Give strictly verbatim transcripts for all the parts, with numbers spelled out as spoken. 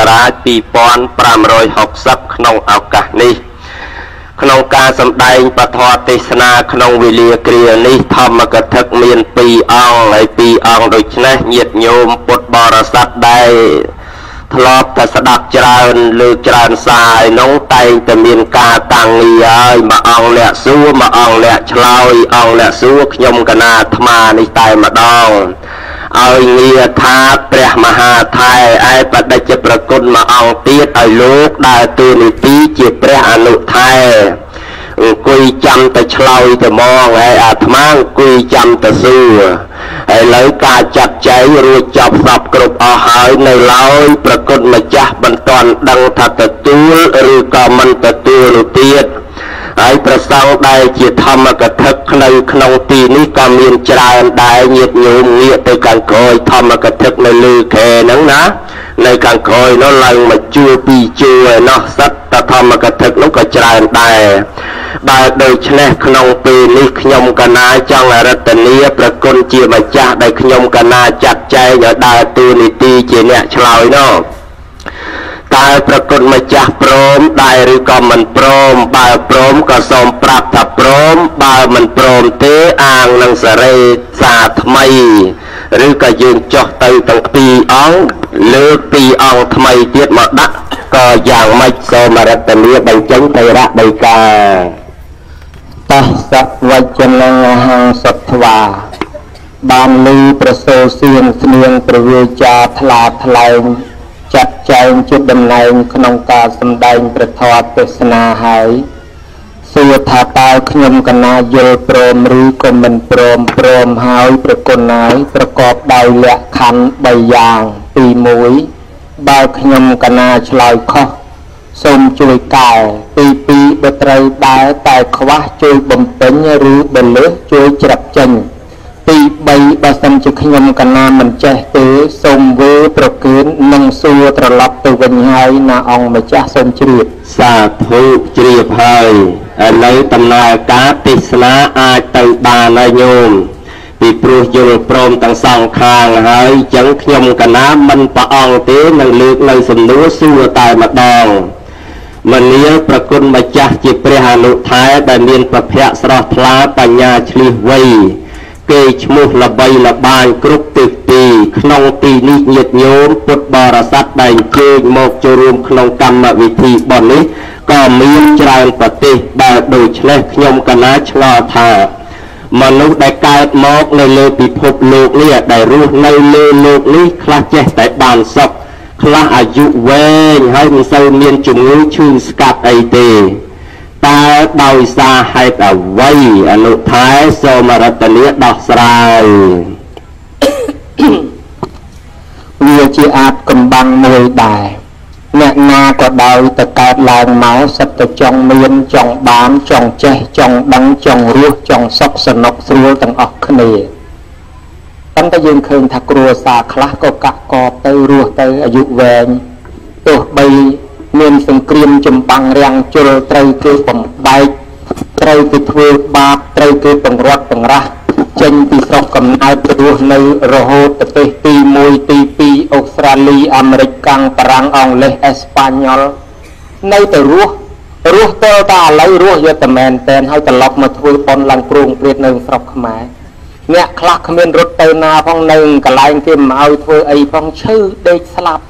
រាជពីរពាន់ប្រាំរយហកសិបក្នុងឱកាសនេះក្នុងការសម្ដែងពធទេសនាក្នុងវេលាគ្រានេះធម្មកថាមានពីរអង្គហើយពីរអង្គដូច្នេះញាតិញោមពុទ្ធបរិស័ទដែលធ្លាប់តែស្ដាប់ច្រើនលើច្រើនសារឯនោះតែងតែមានការតាំងងារហើយមួយអង្គអ្នកសួរមួយអង្គអ្នកឆ្លើយអង្គអ្នកសួរខ្ញុំកណាអាត្មានេះតែម្ដងឲ្យងារថាព្រះមហាថែឯបដិជ្ជប្រគុណមួយអង្គទៀតឲ្យលោកដើរតួនាទីជាព្រះអនុថែអង្គុយចាំតែឆ្លើយតែមកហើយអាត្មាអង្គុយចាំតែសួរហើយលើការចាត់ចែងរួចចប់សពគ្រប់អស់ហើយនៅឡើយប្រគុណម្ចាស់មិនទាន់ដឹងថាទទួលឬក៏មិនទទួលនោះទៀតហើយប្រសងដែលជាធម្មកថានៅក្នុងទីនេះក៏មានច្រើនដែរញាតិញោមងាកទៅខាងក្រោយធម្មកថានៅលើខែហ្នឹងណានៅខាងក្រោយនោះឡើងមកជួរពីរជួរឯណោះសិតតធម្មកថានោះក៏ច្រើនដែរបើដូច្នេះក្នុងពេលនេះខ្ញុំកណាចង់រតនាប្រគុណជាម្ចាស់ដែលខ្ញុំកណាចាត់ចែងឲ្យដើរតួនាទីជាអ្នកឆ្លើយនោះតើប្រគុណម្ចាស់ព្រមដែរឬក៏មិនព្រមបើព្រមក៏សូមប្រាប់ថាព្រមបើមិនព្រមទេអាងនឹងសេរីសារថ្មីឬក៏យើងចុះទៅទាំងពីរអង្គលើកពីរអង្គថ្មីទៀតមកដាក់ក៏យ៉ាងម៉េចសូមរតនាបញ្ចេញទៅរដីកាតសវចនងហងសត្វាបានលឺប្រសូរសៀងស្នៀងប្រវាចាថ្លាថ្លែងចាត់ចែងជាតំណែងក្នុងការសម្ដែងព្រះធម៌ទេសនាហើយសួរថាតើខ្ញុំកណាយល់ព្រមឬក៏មិនព្រមព្រមហើយប្រគុណហើយប្រកបដោយលក្ខខណ្ឌបីយ៉ាងទីមួយបើខ្ញុំកណាឆ្លើយខុសសូមជួយកែទីពីរបើត្រូវដែរតែខ្វះជួយបំពេញឬបើលើសជួយច្រាប់ចេញទីបីបើសិនជាខ្ញុំកណាមិនចេះទេសូមវើប្រគិននិងសួរត្រឡប់ទៅវិញហើយណាអង្គម្ចាស់សូមជ្រាបសាធុជ្រាបហើយឥឡូវដំណើរការទេសនាអាចទៅបានហើយញោមពីព្រោះយល់ព្រមទាំងសងខាងហើយអញ្ចឹងខ្ញុំកណាមិនប្រអងទេនឹងលើកនៅសំណួរសួរតែម្ដងមនាលប្រគុណម្ចាស់ជាព្រះអនុថែដែលមានប្រភពស្រស់ថ្លាបញ្ញាឆ្លៀសវៃគេឈ្មោះល្បីល្បាញគ្រប់ទិសទីក្នុងទីនេះញាតិញោមពុទ្ធបរិស័ទដែលអញ្ជើញមកចូលរួមក្នុងកម្មវិធីបុណ្យនេះក៏មានច្រើនប្រទេសដែលដូច្នេះខ្ញុំកណាឆ្ងល់ថាមនុស្សដែលកើតមកនៅលើពិភពលោកនេះដែលរស់នៅលើលោកនេះខ្លះចេះតែបានសុខខ្លះអាយុវែងហើយមិនសូវមានជំងឺឈឺស្កាត់អីទេតើដោយសារហេតុអ្វីអនុថែសូមរតនាដោះស្រាយវាជាអាចកំបាំងមួយដែរអ្នកណាក៏ដោយទៅកើតឡើងមកសិតតែចង់មានចង់បានចង់ចេះចង់ដឹងចង់រស់ចង់សុខសនុកស្រួលទាំងអស់គ្នាប៉ុន្តែយើងឃើញថាគ្រួសារខ្លះក៏កាក់កបទៅរស់ទៅអាយុវែងទោះបីមានសង្គ្រាមចម្បាំងរាំងជលត្រូវគេបំបែកត្រូវគេធ្វើបាបត្រូវគេបង្រត់បង្រាស់ចេញពីស្រុកកំណើតទៅរស់នៅរហូតប្រទេសទីមួយទីពីរអូស្ត្រាលីអាមេរិកកាំងបារាំងអង់គ្លេសអេស្ប៉ាញ៉ុលនៅតែរស់រស់ទៅតែឥឡូវរស់យកតែមែនតែនហើយត្រឡប់មកធ្វើប៉ុនឡើងព្រោងព្រាតនៅស្រុកខ្មែរអ្នកខ្លះគ្មានរត់ទៅណាផងនៅកន្លែងគេមកឲ្យធ្វើអីផងឈឺដេកស្លាប់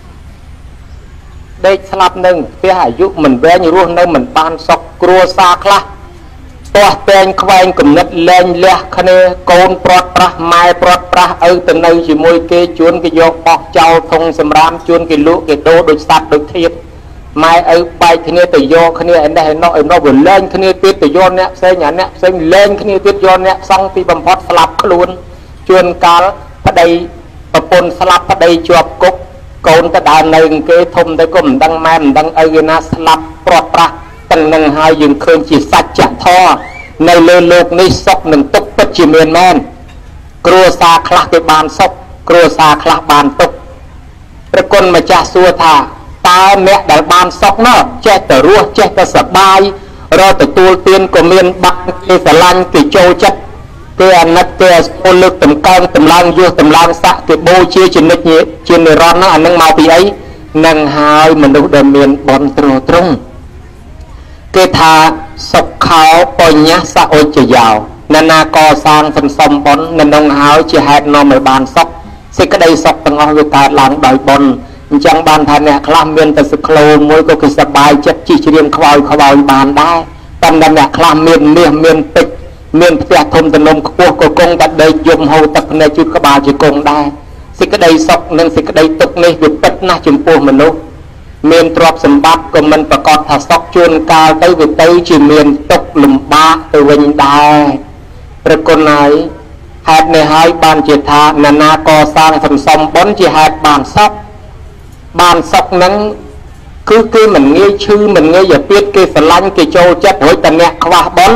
ដេកស្លាប់នឹងផ្ទះអាយុមិនវែងរស់នៅមិនបានសុខគ្រួសារខ្លះទាស់តែងខ្វែងគំនិតលែងលះគ្នាកូនព្រាត់ប្រាស់ម៉ែព្រាត់ប្រាស់ឪទៅនៅជាមួយគេជួនគេយកបោះចោលធុងសម្រាមជួនគេលក់គេដូរដូចសត្វដូចធៀបម៉ែឪបែកគ្នាទៅយកគ្នាឯនេះឯនោះឯនោះវាលែងគ្នាទៀតទៅយកអ្នកផ្សេងអាអ្នកផ្សេងលែងគ្នាទៀតយកអ្នកសង្ឃទីបំផុតស្លាប់ខ្លួនជួនកាលប្តីប្រពន្ធស្លាប់ប្តីជាប់គុកកូនទៅដើរនៅគេធំទៅក៏មិនដឹងម៉ែមិនដឹងឪឯណាស្លាប់ព្រាត់ប្រាស់ទាំងនឹងហើយយើងឃើញជាសច្ចធម៌នៅលើលោកនេះសុខនឹងទុក្ខពិតជាមានមែនគ្រួសារខ្លះគេបានសុខគ្រួសារខ្លះបានទុក្ខព្រះគុណម្ចាស់សួរថាតើអ្នកដែលបានសុខនោះចេះតែរស់ចេះតែសប្បាយរកទទួលទានក៏មានបាក់គេស្រឡាញ់គេចូលចិត្តគេអាណិតគេស្គាល់លើកតម្កើងតម្លើងយោះតម្លើងស័កគេបូជាជានិច្ចជានិរន្តរ៍ហ្នឹងអានឹងមកពីអី năng hai mình đủ đơn miền bom trù trung cái thà sọc khảo bồi nhá xã hội chỉ giàu nên na co sang phần sông bón nên nông háo chỉ hạt nó mới bàn sọc sẽ cái đây sọc tầng ngõ người ta làm đòi bồn chẳng bàn thành nè làm miền ta sực lô mỗi có cái sập bài chất chỉ chỉ riêng khói khói bàn đá tâm đam nè làm miền miền miền tịch miền tịch thôn tầng nông của của công đặt đây dùng hậu tập này chút các bà chỉ công đá sẽ cái đây sọc nên sẽ cái đây tục này được tất na chừng pua mình đâu miền trọp sầm bát của mình và còn thà sọc chuồn cao tới về tới chỉ miền tục lùm ba từ bên đá rồi con này hạt này hai bàn chỉ thà nà na co sang phần sông bón chỉ hạt bàn sọc bàn sọc nắng cứ cứ mình nghe chư mình nghe giờ biết cái sờ lanh cái châu chất hỏi tận nè qua bón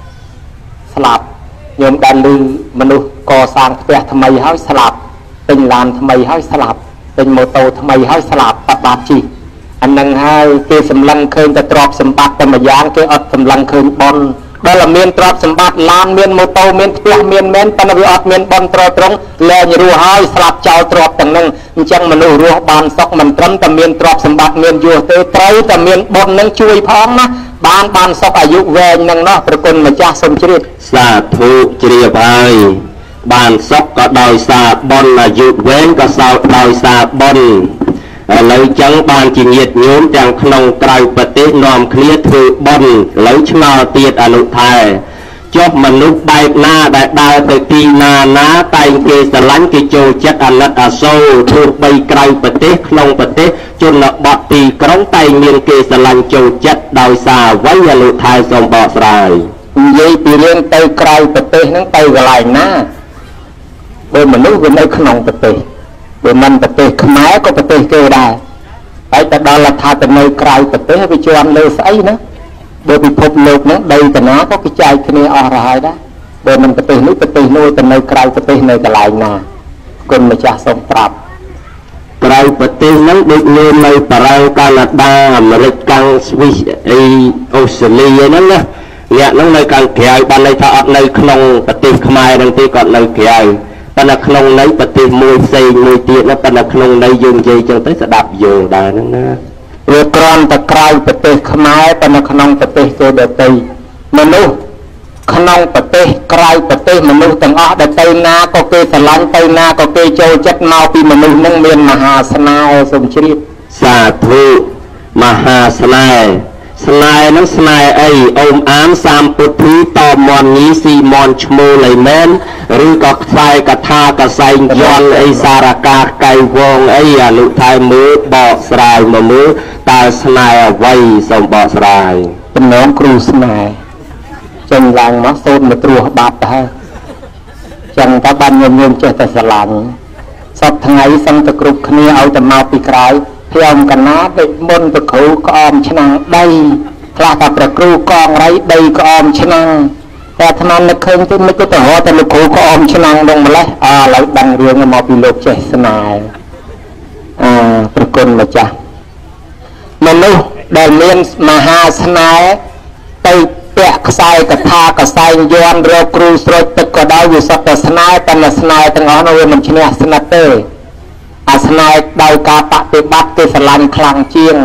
sạp nhôm đàn lư mình đâu co sang về tham mày hỏi sạp tình làm tham mày hỏi sạp tình mô tô tham mày hỏi sạp bát bát chi anh năng hai cái sầm lăng khơi ta trọp sầm bát ta mà dán cái ớt sầm lăng khơi bón đó là miền trọp sầm bát lan miền mô tô miền phía miền men ta nó bị ớt miền bón trọp trống lên như rùa hai sạp chào trọp tầng năng chẳng mình rùa rùa bàn sọc mình trấn ta miền trọp sầm bát miền vua tới tới ta miền bón năng chui phong á bàn bàn sọcอายุ về năng nóประคุณมาจ้าสมชีวิตสาธุเจียบให้บานซอกก็ดอยสาบอนอายุเว้นก็สาวดอยสาบอนเลยจังบานจิงเย็ดโยมจังขนมไกรปฏินอมเคลียถือบอนเลยชนาเตียดอนุไทยจบมนุษย์ใบหน้าได้ดาวแต่ปีนานาไตเกสลันกิโจจัดอนัตอาโซถูกใบไกรปฏิขนมปฏิจนละบปีกร้องไตเมียนเกสลันโจจัดดาวสาไว้อนุไทยสมบสรายยี่ปีเรียนไตไกรปฏินั่งไตกลายหน้าโดยมนุษย์เป็นในขนมปฏิโดยมันปฏิขมายก็ปฏิเกได้ไปแต่ดอลลาร์ทาแต่ในไกรปฏิให้ไปจวนเลยใส่นะโดยพิภพโลกนั้นใดแต่น้าก็กระจายคะแนนอรายได้โดยมันปฏินุปฏิโนแต่ในไกรปฏิในกลายนาคนมาจากสมปรับไกรปฏินั้นเด็กเรียนในปรางกานาดาอเมริกันสวิสไอออสเตรเลียนั่นนะเนี่ยนั่งในการเขียนบันในทอดในขนมปฏิขมายดังที่ก่อนในเขียนปนักขนมในปฏิมวยเซมวยเตี้ยนะปนักขนมในยุงเจจังเตสดับโยได้นั่นนะเรือกรอนตะไคร้ปฏิขมายปนักขนมปฏิเกเดตีมนุษย์ขนมปฏิไกรปฏิมนุษย์ต่างอ้อเดตีนาก็เกสลันตีนาก็เกโจจัดเมาปีมนุษย์นั่งเมียนมหาสนาสมชีพสาธุมหาสนาสนายนั้นสนายไออมอามสามปุถุตอมอนนี้สีมอนชโมเลยแมนหรือก็ไฟกระทากระไซย้อนไอสารากาไก่วงไออนุทายมือบอกสลายมามือตาสนายไว้สมบอกสลายเป็นน้องครูสนายจนลางมักโซนมาตรัวบาดได้จังตาบันยมยมเจตสลังสับทั้งไงสังตะกรุบขณีเอาแต่มาปีกลายพยอมกันนะเด็กบนตะขูก็อมชนะได้คลากับประครูกองไรได้ก็อมชนะแต่ทนั้นนักเคยที่ไม่ก็แต่หัวแต่ลูกครูก็อมชนะลงมาเลยอ่าเราดังเรื่องมาปีโลกเจสนายอ่าประคุณมาจ้ะมนุษย์ได้เรียนมหาสนายไปแปะกระไซกระทากระไซย้อนเรือครูสดตะกระดาวอยู่สัตสนายแต่ละสนายตั้งอ้อนเอาไว้มันชนะสนัตเตอร์อาสนายดาวกาปะเตบัตเตสลันคลังเจียง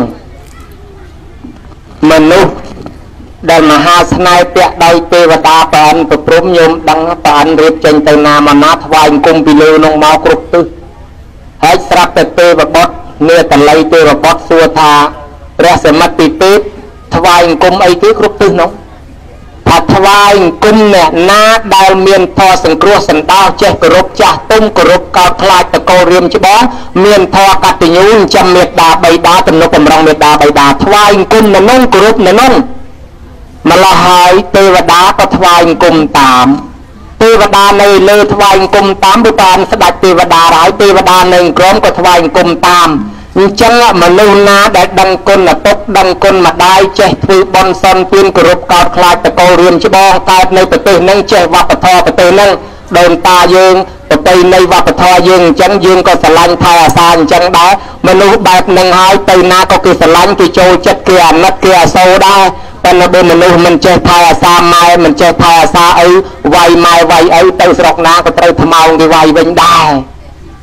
มนุษย์ได้มหาสนายเปะดาวเทวดาปานประพรมยมดังปานเรียบเจงเตนามานาทวายกุมปิเลนงเมากรุบตึให้สระเตเตวบดเนื้อตะไลเตวบดสัวธาเรศมัติเตทวายกุมไอที่กรุบตึน้องผัดทวายกุมเนี่ยนาดาวเมียนพอสังครัวสันดาวเจกรุบจ่าตุ้มกรุบกาวคลายตะโกเรียมชิบอเมียนพอกัตยุนจำเมียดาใบดาตนกกำลังเมียดาใบดาทวายกุมเนี่ยน้องกรุบเนี่ยน้องมาละหายเทวดาก็ทวายกุมตามเทวดาในเลือทวายกุมตามบุปผาสดับเทวดาหลายเทวดาหนึ่งกรมก็ทวายกุมตามจังมนุษย์นาได้ดังคนตกดังคนมาได้เจถือบอลซอนเปลี่ยนกรุบกาวคลายตะโกเรียมชิบองกายในประเทศนั่งเจวัปทอประเทศนั่งเดินตาเยิงประเทศในวัปทอเยิงจังยิงก็สลันทายสานจังได้มนุษย์แบบหนึ่งหายไปนาก็คือสลันคือโจจัดเกียร์นัดเกียร์โซได้เป็นระเบิดมนุษย์มันเจทายสาไม้มันเจทายสาไอไวไม้ไวไอเตยสระนาก็เตยทำเอาที่ไวเว้นได้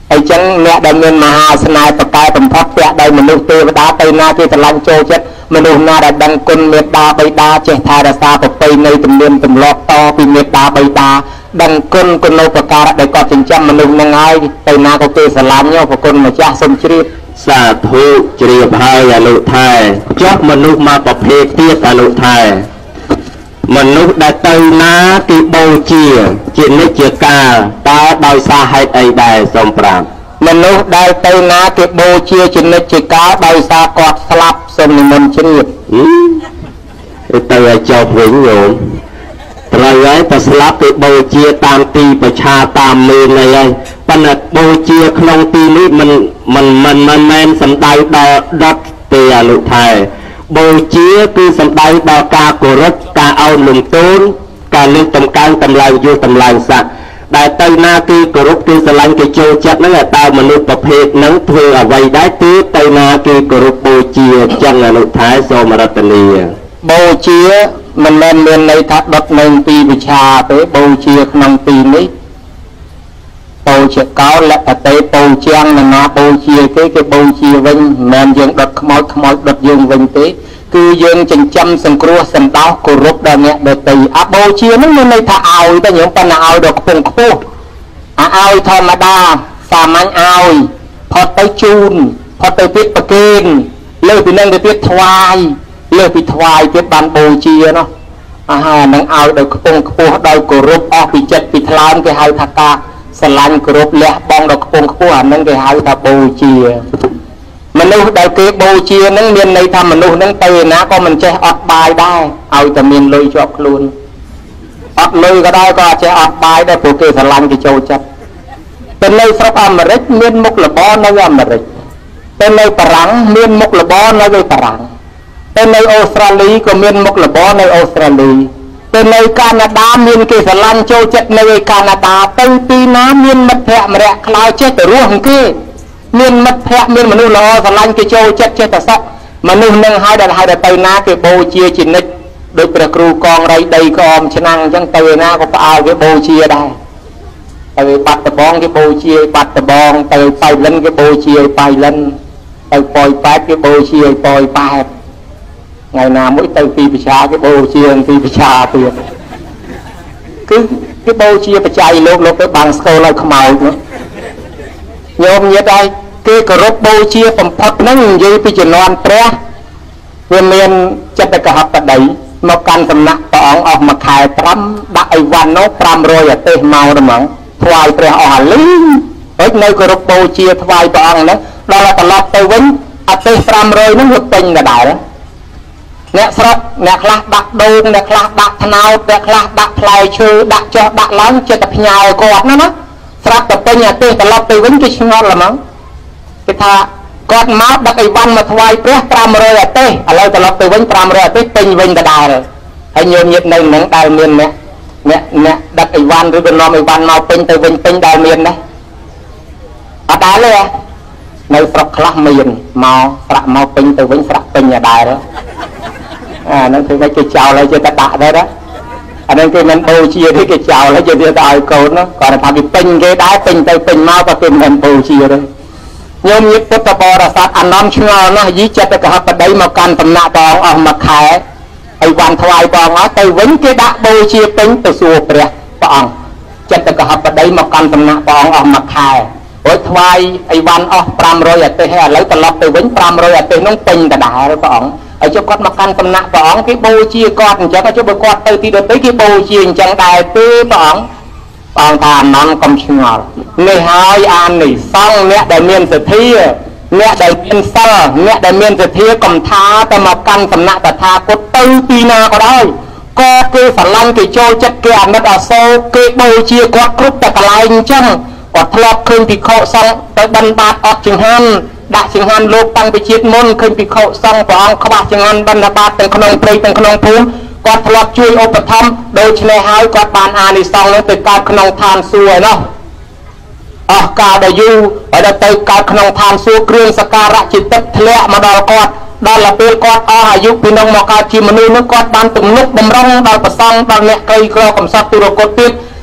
អញ្ចឹងអ្នកដែលមានមហាស្នេហ៍ប្រកែបំផុតពាក់ដោយមនុស្សទេវតាទៅណាគេស្រឡាញ់ចូលចិត្តមនុស្សណាដែលដឹងគុណមេត្តាបិតាចេះថែរក្សាប្រពៃណីទំនៀមទម្លាប់តពីមេត្តាបិតាដឹងគុណគុណូបការៈដែលគាត់ចិញ្ចឹមមនុស្សនឹងហើយទៅណាក៏គេស្រឡាញ់យកប្រគុណម្ចាស់សូមជ្រាបសាធុជ្រាបហើយអនុថែចុះមនុស្សមកប្រភេទទៀតអនុថែមនុស្សដែលទៅណាគេបូជាជានិច្ចជាកាលតើដោយសារហេតុអីដែរសូមប្រាប់មនុស្សដែលទៅណាគេបូជាជានិច្ចជាកាលដោយសារគាត់ស្លាប់សូមនិមន្តជ្រាបទៅឲ្យចប់វិញញោមត្រូវហើយតែស្លាប់គេបូជាតាមទីប្រឆាតាមមេនអីហើយប៉ុន្តែបូជាក្នុងទីនេះមិនមិនមិនមិនមែនសំដៅដល់ដុតទេអនុថែបូជាគឺសំដៅដល់ការគោរពការអោនលំទោនការលើកតម្កើងតម្លើងយុះតម្លើងស័ក្តិដែលទៅណាគឺគោរពគឺស្រឡាញ់គេចូលចិត្តហ្នឹងតើមនុស្សប្រភេទហ្នឹងធ្វើអ្វីដែរគឺទៅណាគឺគោរពបូជាចឹងអនុថែសូមរតនាបូជាមិនមែនមានន័យថាដុតនៅទីវិឆាទេបូជាក្នុងទីនេះបូជាកោលៈតេបូជាងណាបូជាគេគេបូជាវិញមិនមែនយើងដុតខ្មោចខ្មោចដុតយើងវិញទេគឺយើងចិញ្ចឹមសង្គ្រោះសន្តោសគោរពដល់អ្នកដទៃអបូជានឹងមានន័យថាឲ្យតែយើងប៉ុណ្ណាឲ្យដល់ខ្ពង់ខ្ពស់អាឲ្យធម្មតាសាមញ្ញឲ្យផុតទៅជូនផុតទៅទៀតប្រគេនលើពីនឹងទៅទៀតថ្វាយលើពីថ្វាយទៀតបានបូជានោះអាហារនឹងឲ្យដល់ខ្ពង់ខ្ពស់ដោយគោរពអស់ពីចិត្តពីថ្លើមគេហៅថាការស្រឡាញ់គោរពលះបង់ដល់ខ្ពង់ខ្ពស់អានឹងគេហៅថាបូជាមនុស្សដែលគេបូជានឹងមានន័យថាមនុស្សនឹងទៅណាក៏មិនចេះអត់បាយដែរឲ្យតែមានលុយជាប់ខ្លួនអត់លុយក៏ដោយក៏អត់ចេះអត់បាយដែរព្រោះគេស្រឡាញ់គេចូលចិត្តទៅនៅស្រុកអាមេរិកមានមុខរបរនៅអាមេរិកទៅនៅបារាំងមានមុខរបរនៅបារាំងទៅនៅអូស្ត្រាលីក៏មានមុខរបរនៅអូស្ត្រាលីទៅនៅកាណាដាមានគេស្រឡាញ់ចូលចិត្តនៅឯកាណាដាទៅទីណាមានមិត្តភក្តិម្នាក់ខ្លោចចេះទៅរស់គេមានមិត្តភក្តិមានមនុស្សល្អស្រឡាញ់គេចូលចិត្តចេះតែសក់មនុស្សនឹងហើយដែលហើយទៅណាគេបូជាជានិច្ចដោយព្រះគ្រូកងរៃដីក៏អមឆ្នាំងអញ្ចឹងទៅឯណាក៏ផ្អើលគេបូជាដែរទៅបាត់ដបងគេបូជាបាត់ដបងទៅបៃលិនគេបូជាបៃលិនទៅប៉ោយប៉ែតគេបូជាប៉ោយប៉ែតថ្ងៃណាមួយទៅទីប្រឆាគេបូជាទីប្រឆាទៀតគឺគេបូជាបច្ច័យលោកលោកទៅបាំងស្គលឲ្យខ្មោចនោះញោមញាតិឲ្យគេគោរពបូជាបំផុតហ្នឹងនិយាយពីជំនាន់ព្រះវាមានចិត្តកហបតីមកកាន់សំណាក់ព្រះអង្គអស់មួយខែប្រាំដាក់អីវ៉ាន់នោះប្រាំរយអាទេសមកហ្មងថ្វាយព្រះអស់អាលីងហើយនៅគោរពបូជាថ្វាយព្រះអង្គហ្នឹងដល់ត្រឡប់ទៅវិញអាទេសប្រាំរយហ្នឹងវាពេញដដែលអ្នកស្រុកអ្នកខ្លះដាក់ដូងអ្នកខ្លះដាក់ថ្នោតអ្នកខ្លះដាក់ផ្លែឈើដាក់ចុះដាក់ឡើងចិត្តតែផ្ញើគាត់ណាណាស្រាប់តែពេញអាទេសត្រឡប់ទៅវិញគេឆ្ងល់ល្មងគេថាគាត់មកដឹកអីវ៉ាន់មកថ្វាយព្រះប្រាំរយអាទេសឥឡូវត្រឡប់ទៅវិញប្រាំរយអាទេសពេញវិញដដែលហើយញោមញាតិនៅនឹងដែលមានអ្នកអ្នកអ្នកដឹកអីវ៉ាន់ឬក៏នាំអីវ៉ាន់មកពេញទៅវិញពេញដែលមានដែរអត់ដែរទេនៅស្រុកខ្លះមានមកប្រាក់មកពេញទៅវិញប្រាក់ពេញដដែលអាហ្នឹងគឺគេចោលហើយចេះតែដាក់ដែរណាអានឹងគេមិនបូជាទេគេចោលហើយយកទៅឲ្យកូននោះគាត់ថាវាពេញគេដែរពេញទៅពេញមកក៏គេមិនបូជាទេញោមញាតិពុទ្ធបរិស័ទអានំឆ្ងល់ណាស់យីចិត្តកហបតីមកកាន់តំណាក់ព្រះអង្គអស់មួយខែហើយវ៉ាន់ថ្វាយព្រះអង្គអស់ទៅវិញគេដាក់បូជាពេញទៅសួរព្រះព្រះអង្គចិត្តកហបតីមកកាន់តំណាក់ព្រះអង្គអស់មួយខែរួចថ្វាយអីវ៉ាន់អស់ប្រាំរយអាទេសហើយឥឡូវត្រឡប់ទៅវិញប្រាំរយអាទេសនោះពេញដដែលព្រះអង្គហើយចុះគាត់មកកាន់តំណាក់ព្រះអង្គគេបូជាគាត់អញ្ចឹងចុះបើគាត់ទៅទីដទៃគេបូជាអញ្ចឹងដែរទេព្រះអង្គព្រះអង្គថាអានំកុំឆ្ងល់នេះហើយអាននេះសង្ឃអ្នកដែលមានសទ្ធាអ្នកដែលមានសិលអ្នកដែលមានសទ្ធាកំថាទៅមកកាន់តំណាក់តថាគតទៅទីណាក៏ដោយក៏គេស្រឡាញ់គេចូលចិត្តគេអាណិតអាសូរគេបូជាគាត់គ្រប់តែកន្លែងអញ្ចឹងគាត់ធ្លាប់ឃើញភិក្ខុសង្ឃទៅបិណ្ឌបាតអត់ចង្ហាន់ដាក់ចង្ហាន់លោកតាំងពីជាតិមុនឃើញភិក្ខុសង្ឃព្រះអង្គខ្វះចង្ហាន់បិណ្ឌបាតទាំងក្នុងព្រៃទាំងក្នុងភូមិគាត់ធ្លាប់ជួយឧបត្ថម្ភដូច្នេះហើយគាត់បានអានិសង្សនោះទៅកើតក្នុងឋានសួគ៌ឯនោះអស់កាលដែលយូរហើយដល់ទៅកើតក្នុងឋានសួគ៌គ្រឿងសក្ការៈជាទឹកធ្លាក់មកដល់គាត់ដល់ពេលគាត់អស់អាយុពីនោះមកកើតជាមនុស្សនោះគាត់បានទំនុកបំរុងដល់ប្រសង់ដល់អ្នកក្រីក្រកំសត់ទុរគតទៀត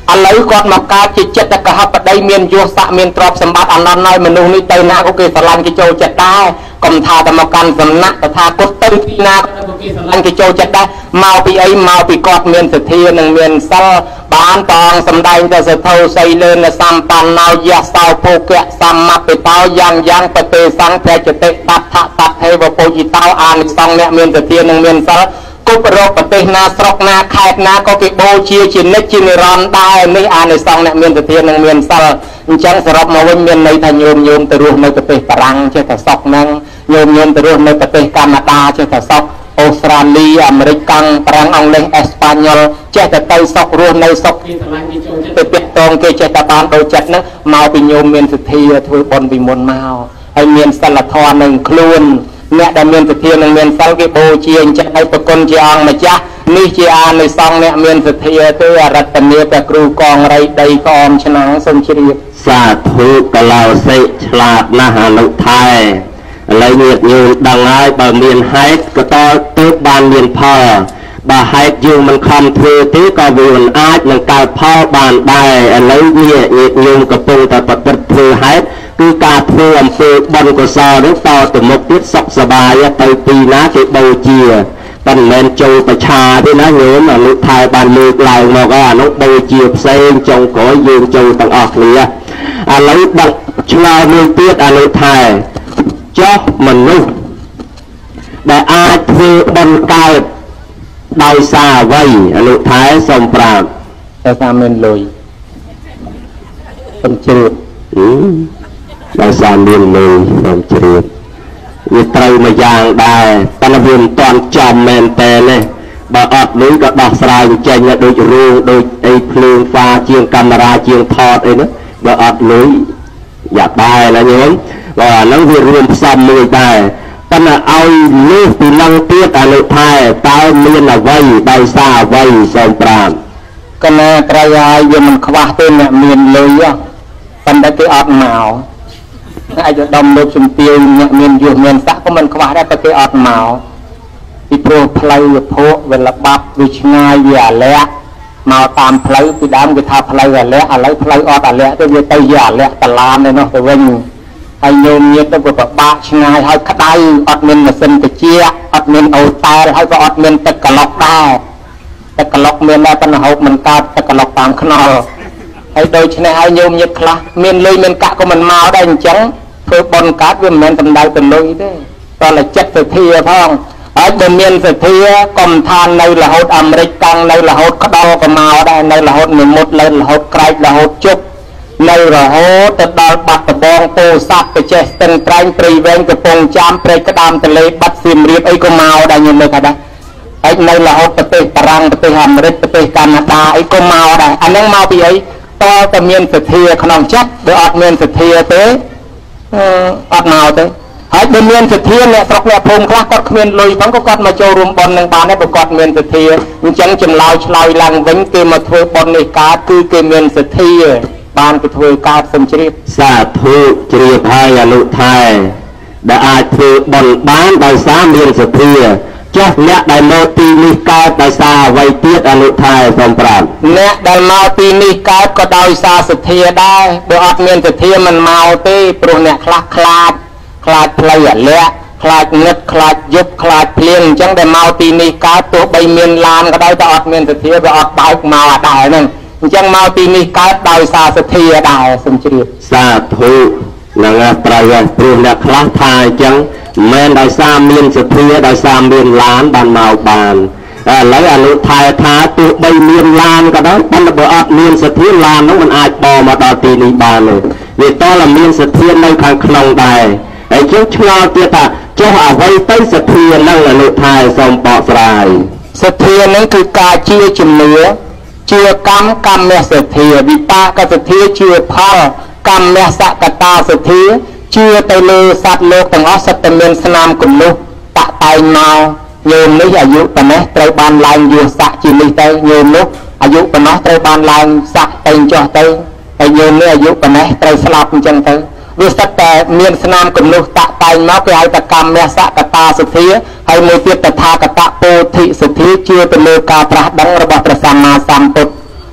ឥឡូវគាត់មកកើតជាចិត្តកហបដីមានយសស័កមានទ្រព្យសម្បត្តិអនន្តហើយមនុស្សនេះទៅណាក៏គេស្រឡាញ់គេចូលចិត្តដែរកុំថាតែមកកាន់សំណាក់តថាគតទៅទីណាក៏គេស្រឡាញ់គេចូលចិត្តដែរមកពីអីមកពីគាត់មានសទ្ធានិងមានសិលបានតងសម្ដែងទៅសធោសីលើនសម្បណ្ណោយៈសោភោគៈសម្មពិតោយ៉ាងយ៉ាងបទេសង្ឃព្រះចតិតដ្ឋតថេវពោជិតោអានិសង្ឃអ្នកមានសទ្ធានិងមានសិលគ្រប់រកប្រទេសណាស្រុកណាខេត្តណាក៏គេបូជាជានិច្ចជានិរន្តរ៍ដែរនេះអានិសង្ឃអ្នកមានសទ្ធានិងមានសិលអញ្ចឹងសរុបមកវិញមានន័យថាញោមញោមទៅរស់នៅប្រទេសបារាំងចេះតែសុខហ្នឹងញោមញោមទៅរស់នៅប្រទេសកាណាដាចេះតែសុខអូស្ត្រាលីអាមេរិកកាំងប្រាំងអង់គ្លេសអេស្ប៉ាញ៉ុលចេះតែទៅសុខរស់នៅសុខគេស្រឡាញ់គេចូលចិត្តទៅពាក់តងគេចេះតែបានដូចចិត្តហ្នឹងមកពីញោមមានសទ្ធាធ្វើបុណ្យពីមុនមកហើយមានសិលធម៌នឹងខ្លួនអ្នកដែលមានសទ្ធានិងមានសិលគេបូជាអញ្ចឹងឲ្យប្រគុណជាអង្គម្ចាស់នេះជាអានិសង្ឃអ្នកមានសទ្ធាទេអរតនីព្រះគ្រូកងរៃដីក្អមឆ្នាំងសូមជ្រាបសាធុកឡោសិឆ្លាតណាស់អនុថែឥឡូវញាតិញោមដឹងហើយបើមានហេតុក៏តទើបបានមានផលបើហេតុយើងមិនខំធ្វើទេក៏វាមិនអាចនឹងកើតផលបានដែរឥឡូវនេះញាតិញោមកំពុងតែប្រព្រឹត្តធ្វើហេតុគឺការធ្វើអំពើបុណ្យកុសលនេះតទៅមុខទៀតសុខសប្បាយទៅទីណាគេបូជាមិនមែនចូលប្រឆាទេណាញោមអនុថែបានលើកឡើងមកហើយអនុបូជាផ្សេងចុងក្រោយយើងចូលទាំងអស់គ្នាឥឡូវដាក់ឆ្លើយមួយទៀតអនុថែចុះមនុស្សដែលអាចធ្វើបុណ្យកើតដោយសារអ្វីអនុថែសូមប្រាប់ដោយសារមានលុយសូមជ្រាបដោយសារមានលុយសូមជ្រាបវាត្រូវមួយយ៉ាងដែរប៉ុន្តែវាមិនតាន់ចំមែនតើទេបើអត់លុយក៏ដោះស្រាយចេញដូចរឿងដូចអីភ្លើងហ្វាជាងកាមេរ៉ាជាងថតអីនោះបើអត់លុយយ៉ាប់ដែរណាញោមបើអាហ្នឹងវារួមផ្សំមួយដែរប៉ុន្តែឲ្យលើសពីនឹងទៀតអនុថែតើមានអ្វីដោយសារអ្វីសូមប្រាប់កណាត្រូវហើយវាមិនខ្វះទេអ្នកមានលុយប៉ុន្តែគេអត់មកអាចទៅដំលោកជំទាវអ្នកមានយុះមានស័កក៏មិនខ្វះដែរតែគេអត់មកពីព្រោះផ្លូវវាភក់វាល្បាប់វាឆ្ងាយវាអាលាក់មកតាមផ្លូវពីដើមគេថាផ្លូវអាលាក់ឥឡូវផ្លូវអត់អាលាក់ទេវាទៅជាអាលាក់តឡានឯនោះទៅវិញហើយញោមញាតទៅពិបាកឆ្ងាយហើយក្តៅអត់មានម៉ាស៊ីនត្រជាក់អត់មានអូតែលហើយក៏អត់មានទឹកក្លុកដែរទឹកក្លុកមានតែប៉ុន្តែហូបមិនកើតទឹកក្លុកតាមខ្នល់ហើយដូច្នេះហើយញោមញាតខ្លះមានលុយមានកាក់ក៏មិនមកដែរអញ្ចឹងធ្វើបុណ្យកើតវាមិនមែនសំដៅទៅលុយទេតែតែចិត្តសទ្ធាផងហើយបើមានសទ្ធាកុំថានៅរហូតអាមេរិកកាំងនៅរហូតក្តោក៏មកដែរនៅរហូតនិមុតនៅរហូតក្រែករហូតជប់នៅរហូតទៅដល់បាត់ដំបងពោធិ៍សាត់ទៅចេះស្ទឹងត្រែងព្រៃវែងកំពង់ចាមព្រៃក្តាមទលេបាត់សៀមរាបអីក៏មកដែរញោមមើលថាដែរហើយនៅរហូតប្រទេសបារាំងប្រទេសអាមេរិកប្រទេសកាណាដាអីក៏មកដែរអាហ្នឹងមកពីអីតើតែមានសទ្ធាក្នុងចិត្តបើអត់មានសទ្ធាទេអត់មកទេហើយបើមានសទ្ធាអ្នកស្រុកអ្នកភូមិខ្លះគាត់គ្មានលុយផងក៏គាត់មកចូលរួមបុណ្យនឹងបានដែរព្រោះគាត់មានសទ្ធាអញ្ចឹងចម្លើយឆ្លើយឡើងវិញគេមកធ្វើបុណ្យនេះកើតគឺគេមានសទ្ធាបានទៅធ្វើកើតសំជ្រាបសាធុជ្រាបហើយអនុថែដែលអាចធ្វើបុណ្យបានដោយសារមានសទ្ធាចុះអ្នកដែលមកទីនេះកើតដោយសារអ្វីទៀតអនុថែសូមប្រាប់អ្នកដែលមកទីនេះកើតក៏ដោយសារសទ្ធាដែរបើអត់មានសទ្ធាមិនមកទេព្រោះអ្នកខ្លះខ្លាចខ្លាចផ្លូវអាលាក់ខ្លាចងឹតខ្លាចយប់ខ្លាចភ្លៀងអញ្ចឹងដែលមកទីនេះកើតទោះបីមានឡានក៏ដោយតែអត់មានសទ្ធាវាអត់បើកមកអាដែរហ្នឹងអញ្ចឹងមកទីនេះកើតដោយសារសទ្ធាដែរសូមជ្រាបសាធុនឹងប្រយោជន៍ព្រោះអ្នកខ្លះថាអញ្ចឹងមិនដោយសារមានសទ្ធាដោយសារមានឡានបានមកបានឥឡូវអនុថែថាទោះបីមានឡានក៏ដោយប៉ុន្តែបើអត់មានសទ្ធាឡាននោះមិនអាចបមកដល់ទីនេះបានទេវាតតែមានសទ្ធានៅខាងក្នុងដែរហើយជាងឆ្ងល់ទៀតថាចុះអ្វីទៅសទ្ធានឹងអនុថែសូមបកស្រាយសទ្ធានឹងគឺការជឿជំនឿជឿកម្មកម្មសទ្ធាវិបាកសទ្ធាជឿផលកម្មសកតាសទ្ធាជឿទៅលើសត្វលោកទាំងអស់សិតតែមានស្នាមគំនុះតាក់តែងមកញោមនេះអាយុប៉ុណ្ណេះត្រូវបានឡើងយស័កជានេះទៅញោមនោះអាយុប៉ុណ្ណោះត្រូវបានឡើងស័កតែងចុះទៅហើយញោមនេះអាយុប៉ុណ្ណេះត្រូវស្លាប់អញ្ចឹងទៅវាសិតតែមានស្នាមគំនុះតាក់តែងមកគេហៅថាកម្មសកតាសទ្ធាហើយមួយទៀតតថាគតពោធិសទ្ធាជឿទៅលើការត្រាស់ដឹងរបស់ព្រះសម្មាសម្ពុទ្ធ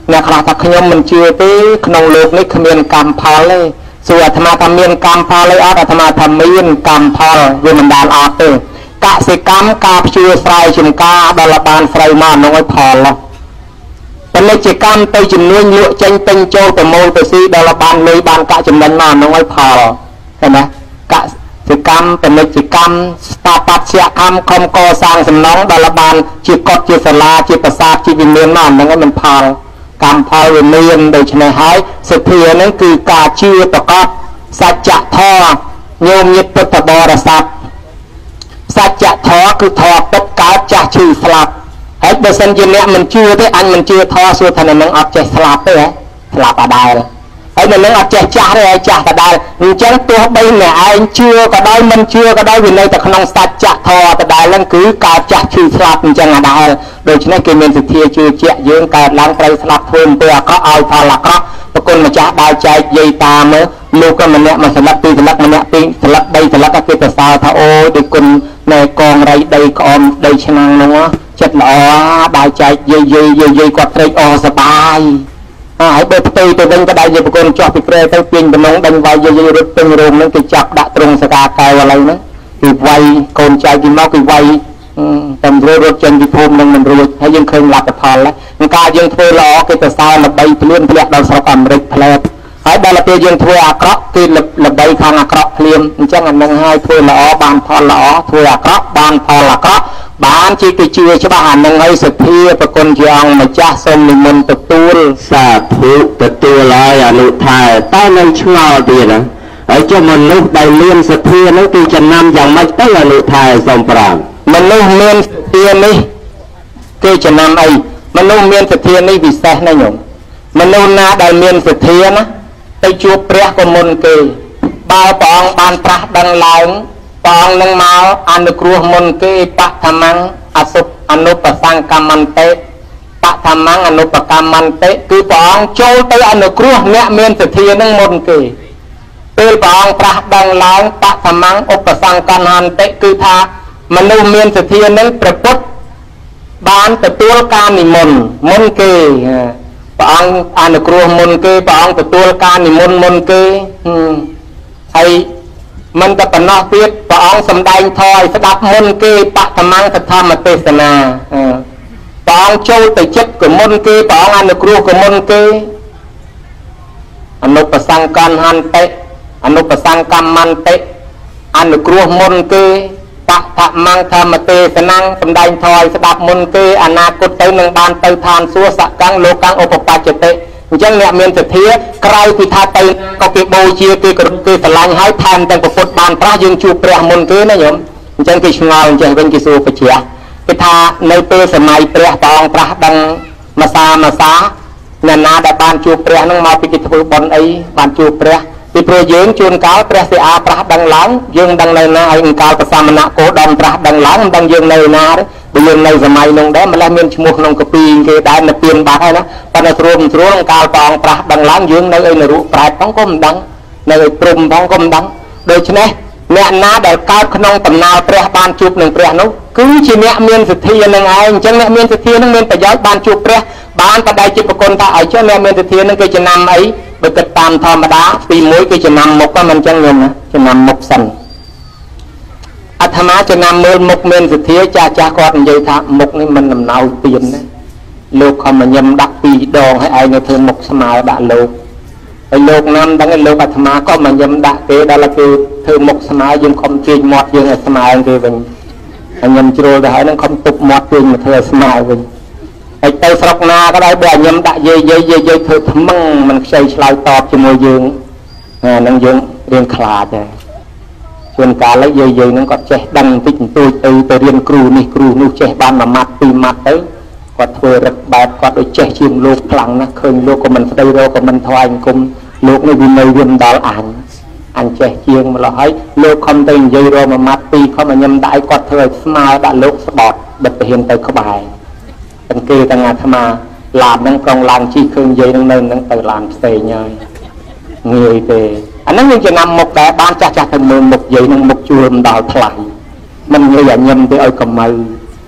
អ្នកខ្លះថាខ្ញុំមិនជឿទេក្នុងលោកនេះគ្មានកម្មផលទេសួរអាត្មាថាមានកម្មផលអីអត់អាត្មាថាមានកម្មផលវាមិនដាល់អត់ទេកសិកម្មការភ្ជួរស្រែចម្ការដល់បានស្រូវមកនោះឲ្យផលប៉ុន្តែជាកម្មទៅជំនួញលក់ចេញពេញចូលប្រមូលទៅស៊ីដល់បានលុយបានកាក់ចំណេញមកនោះឲ្យផលឃើញទេកសិកម្មពាណិជ្ជកម្មស្ថាបត្យកម្មខំកសាងសំណង់ដល់បានជាកត់ជាសាលាជាប្រាសាទជាវិមានមកហ្នឹងឲ្យมันផលកម្មផលវាមានដូច្នេះហើយសទ្ធាហ្នឹងគឺការជឿប្រកបសច្ចធម៌ញោមញាតិពុទ្ធបរិស័ទសច្ចធម៌គឺធម៌ពិតកើតចាស់ឈឺស្លាប់ហើយបើសិនជាអ្នកមិនជឿទេអញមិនជឿធម៌សួរថានឹងអត់ចេះស្លាប់ទេហ៎ស្លាប់អត់ដែរហើយនឹងអត់ចេះចាស់ទេហើយចាស់ដដែលអញ្ចឹងទោះបីអ្នកឯងជឿក៏ដោយមិនជឿក៏ដោយវានៅតែក្នុងសច្ចធម៌ដដែលហ្នឹងគឺកើតចាស់ឈឺស្លាប់អញ្ចឹងអត់ដែរដូច្នេះគេមានសទ្ធាជឿជាក់យើងកើតឡើងត្រូវស្លាប់ធ្វើអំពើអាក្រក់ឲ្យផលអាក្រក់ប្រគុណម្ចាស់ដើរចែកយាយតាមើលលោកក៏ម្នាក់មួយស្លឹកពីរស្លឹកម្នាក់ពីរស្លឹកបីស្លឹកគេទៅសើថាអូដូចគុណណែកងរៃដីក្អមដីឆ្នាំងហ្នឹងចិត្តល្អដើរចែកយាយយាយយាយយាយគាត់ត្រេកអរសប្បាយហើយបើផ្ទុយទៅវិញក៏ដែរយកប្រគុណចោះពីក្រែទៅពេញបំណងដេញវាយយាយយាយរត់ពេញរោងហ្នឹងគេចាប់ដាក់ត្រង់សកាកែវឥឡូវហ្នឹងគេវាយកូនចៅគេមកគេវាយតែរត់រត់ចេញពីភូមិនឹងមិនរួចហើយយើងឃើញលទ្ធផលហ្នឹងការយើងធ្វើល្អគេទៅសើល្បីភ្លៀនធ្លាក់ដល់ស្រុកអាមេរិកផ្លែតហើយដល់ពេលយើងធ្វើអាក្រក់គេល្បីខាងអាក្រក់ភ្លាមអញ្ចឹងអានឹងហើយធ្វើល្អបានផលល្អធ្វើអាក្រក់បានផលអាក្រក់បានជាគេជឿច្បាស់អានឹងហើយសទ្ធាប្រគុណជាអង្គម្ចាស់សូមនិមន្តទទួលសាធុទទួលហើយអនុថែតែនឹងឆ្ងល់ទៀតណាហើយចុះមនុស្សដែលមានសទ្ធានោះគឺចំណាំយ៉ាងម៉េចទៅអនុថែសូមប្រាំមនុស្សមានសទ្ធានេះគេចំណាំអីមនុស្សមានសទ្ធានេះពិសេសណាស់ញោមមនុស្សណាដែលមានសទ្ធាណាទៅជួបព្រះក៏មុនគេបើព្រះអង្គបានប្រាស់ដឹងឡើងព្រះអង្គនឹងមកអនុគ្រោះមុនគេបឋមੰអសុអនុបសង្កមន្តិបឋមੰអនុបកម្មន្តិគឺព្រះអង្គចូលទៅអនុគ្រោះអ្នកមានសទ្ធានឹងមុនគេពេលព្រះអង្គប្រាស់ដឹងឡើងបឋមੰឧបសង្កមន្តិគឺថាមនុស្សមានសទ្ធានឹងព្រះពុទ្ធបានទទួលការនិមន្តមុនគេព្រះអង្គអនុគ្រោះមុនគេព្រះអង្គទទួលការនិមន្តមុនគេហើយមិនតែប៉ុណ្ណោះទៀតព្រះអង្គសម្ដែងធម៌ឲ្យស្ដាប់មុនគេបឋមੰសធម្មទេសនាព្រះអង្គចូលទៅចិត្តក៏មុនគេព្រះអង្គអនុគ្រោះក៏មុនគេអនុបសង្កមន្តិអនុបសង្កមន្តិអនុគ្រោះមុនគេបឋមੰធម្មទេសនាសម្ដែងធម៌ឲ្យស្ដាប់មុនគេអនាគតទៅនឹងបានទៅឋានសួគ៌សកੰលោកੰឧបបច្ចតិអញ្ចឹងអ្នកមានសទ្ធាក្រៅពីថាទៅក៏គេបូជាគេគោរពគេស្រឡាញ់ហើយថែមទាំងពុទ្ធបានប្រាស់យើងជួបព្រះមុនគេណាញោមអញ្ចឹងគេឆ្ងល់អញ្ចឹងវិញគេសួរបញ្ជាគេថានៅពេលសម័យព្រះព្រះអង្គប្រាស់ដឹងមសាមសាអ្នកណាដែលបានជួបព្រះនឹងមកពីគេធ្វើបុណ្យអីបានជួបព្រះពីព្រោះយើងជួនកាលព្រះសិអាប្រាស់ដឹងឡើងយើងដឹងនៅណាហើយអង្កាលប្រសាមណៈគោដំប្រាស់ដឹងឡើងមិនដឹងយើងនៅណាទេបើយើងនៅសម័យនោះដែរម្លេះមានឈ្មោះក្នុងកាពីគេដែរនៅពៀនបាត់ហើយណាប៉ុន្តែស្រួលមិនស្រួលអង្កាលព្រះអង្គប្រាស់ដឹងឡើងយើងនៅឯនរុប្រែតផងក៏មិនដឹងនៅឯព្រំផងក៏មិនដឹងដូច្នេះអ្នកណាដែលកើតក្នុងដំណើរព្រះបានជួបនឹងព្រះនោះគឺជាអ្នកមានសទ្ធានឹងឯងអញ្ចឹងអ្នកមានសទ្ធានឹងមានប្រយោជន៍បានជួបព្រះបានបដិជាប្រគុណថាឲ្យចុះអ្នកមានសទ្ធានឹងគេចំណាំអីបើគិតតាមធម្មតាទីមួយគេចំណាំមុខមិនអញ្ចឹងញោមណាចំណាំមុខសិនអាត្មាចំណាំមើលមុខមានសទ្ធាចាស់ចាស់គាត់និយាយថាមុខនេះមិនដំណៅទៀនណាលោកខំញញឹមដាក់ពីរដងឲ្យឯងនៅធ្វើមុខស្មើដាក់លោកហើយលោកណាំដឹងឲ្យលោកអាត្មាក៏មកញឹមដាក់គេដល់គេធ្វើមុខស្មើយើងខំជិះមាត់យើងឲ្យស្មើគេវិញហើយញឹមជ្រុលទៅហើយនឹងខំទប់មាត់យើងមកធ្វើឲ្យស្មើវិញហើយទៅស្រុកណាក៏ដោយបើញឹមដាក់យាយយាយយាយយាយធ្វើថ្មឹងមិនខ្ចីឆ្លើយតបជាមួយយើងអានឹងយើងរៀងខ្លាចដែរជួនកាលយាយយាយនឹងគាត់ចេះដឹងបន្តិចបន្តួចទៅទៅរៀនគ្រូនេះគ្រូនោះចេះបានមួយម៉ាត់ពីរម៉ាត់ទៅគាត់ធ្វើរឹកបែបគាត់ដូចចេះជាងលោកខ្លាំងណាស់ឃើញលោកក៏មិនស្ដីរកក៏មិនថ្វាយអង្គមលោកនេះវានៅវាមិនដល់អញអញចេះជាងម្ល៉េះហើយលោកខំទៅនិយាយរកមួយម៉ាត់ពីរខំឲ្យញឹមដាក់ឲ្យគាត់ធ្វើឲ្យស្មើដាក់លោកស្បត់បិទទៅហ៊ានទៅក្បែរទាំងគេទាំងអាត្មាឡានហ្នឹងក្រុងឡើងជិះឃើញយាយនឹងនៅហ្នឹងទៅឡានផ្សេងហើយងាយទេអាហ្នឹងយើងចំណាំមុខដែរបានចាស់ចាស់ទៅមើលមុខយាយនឹងមុខជួលមិនដល់ថ្លៃមិនងាយឲ្យញឹមទៅឲ្យកម្ៅ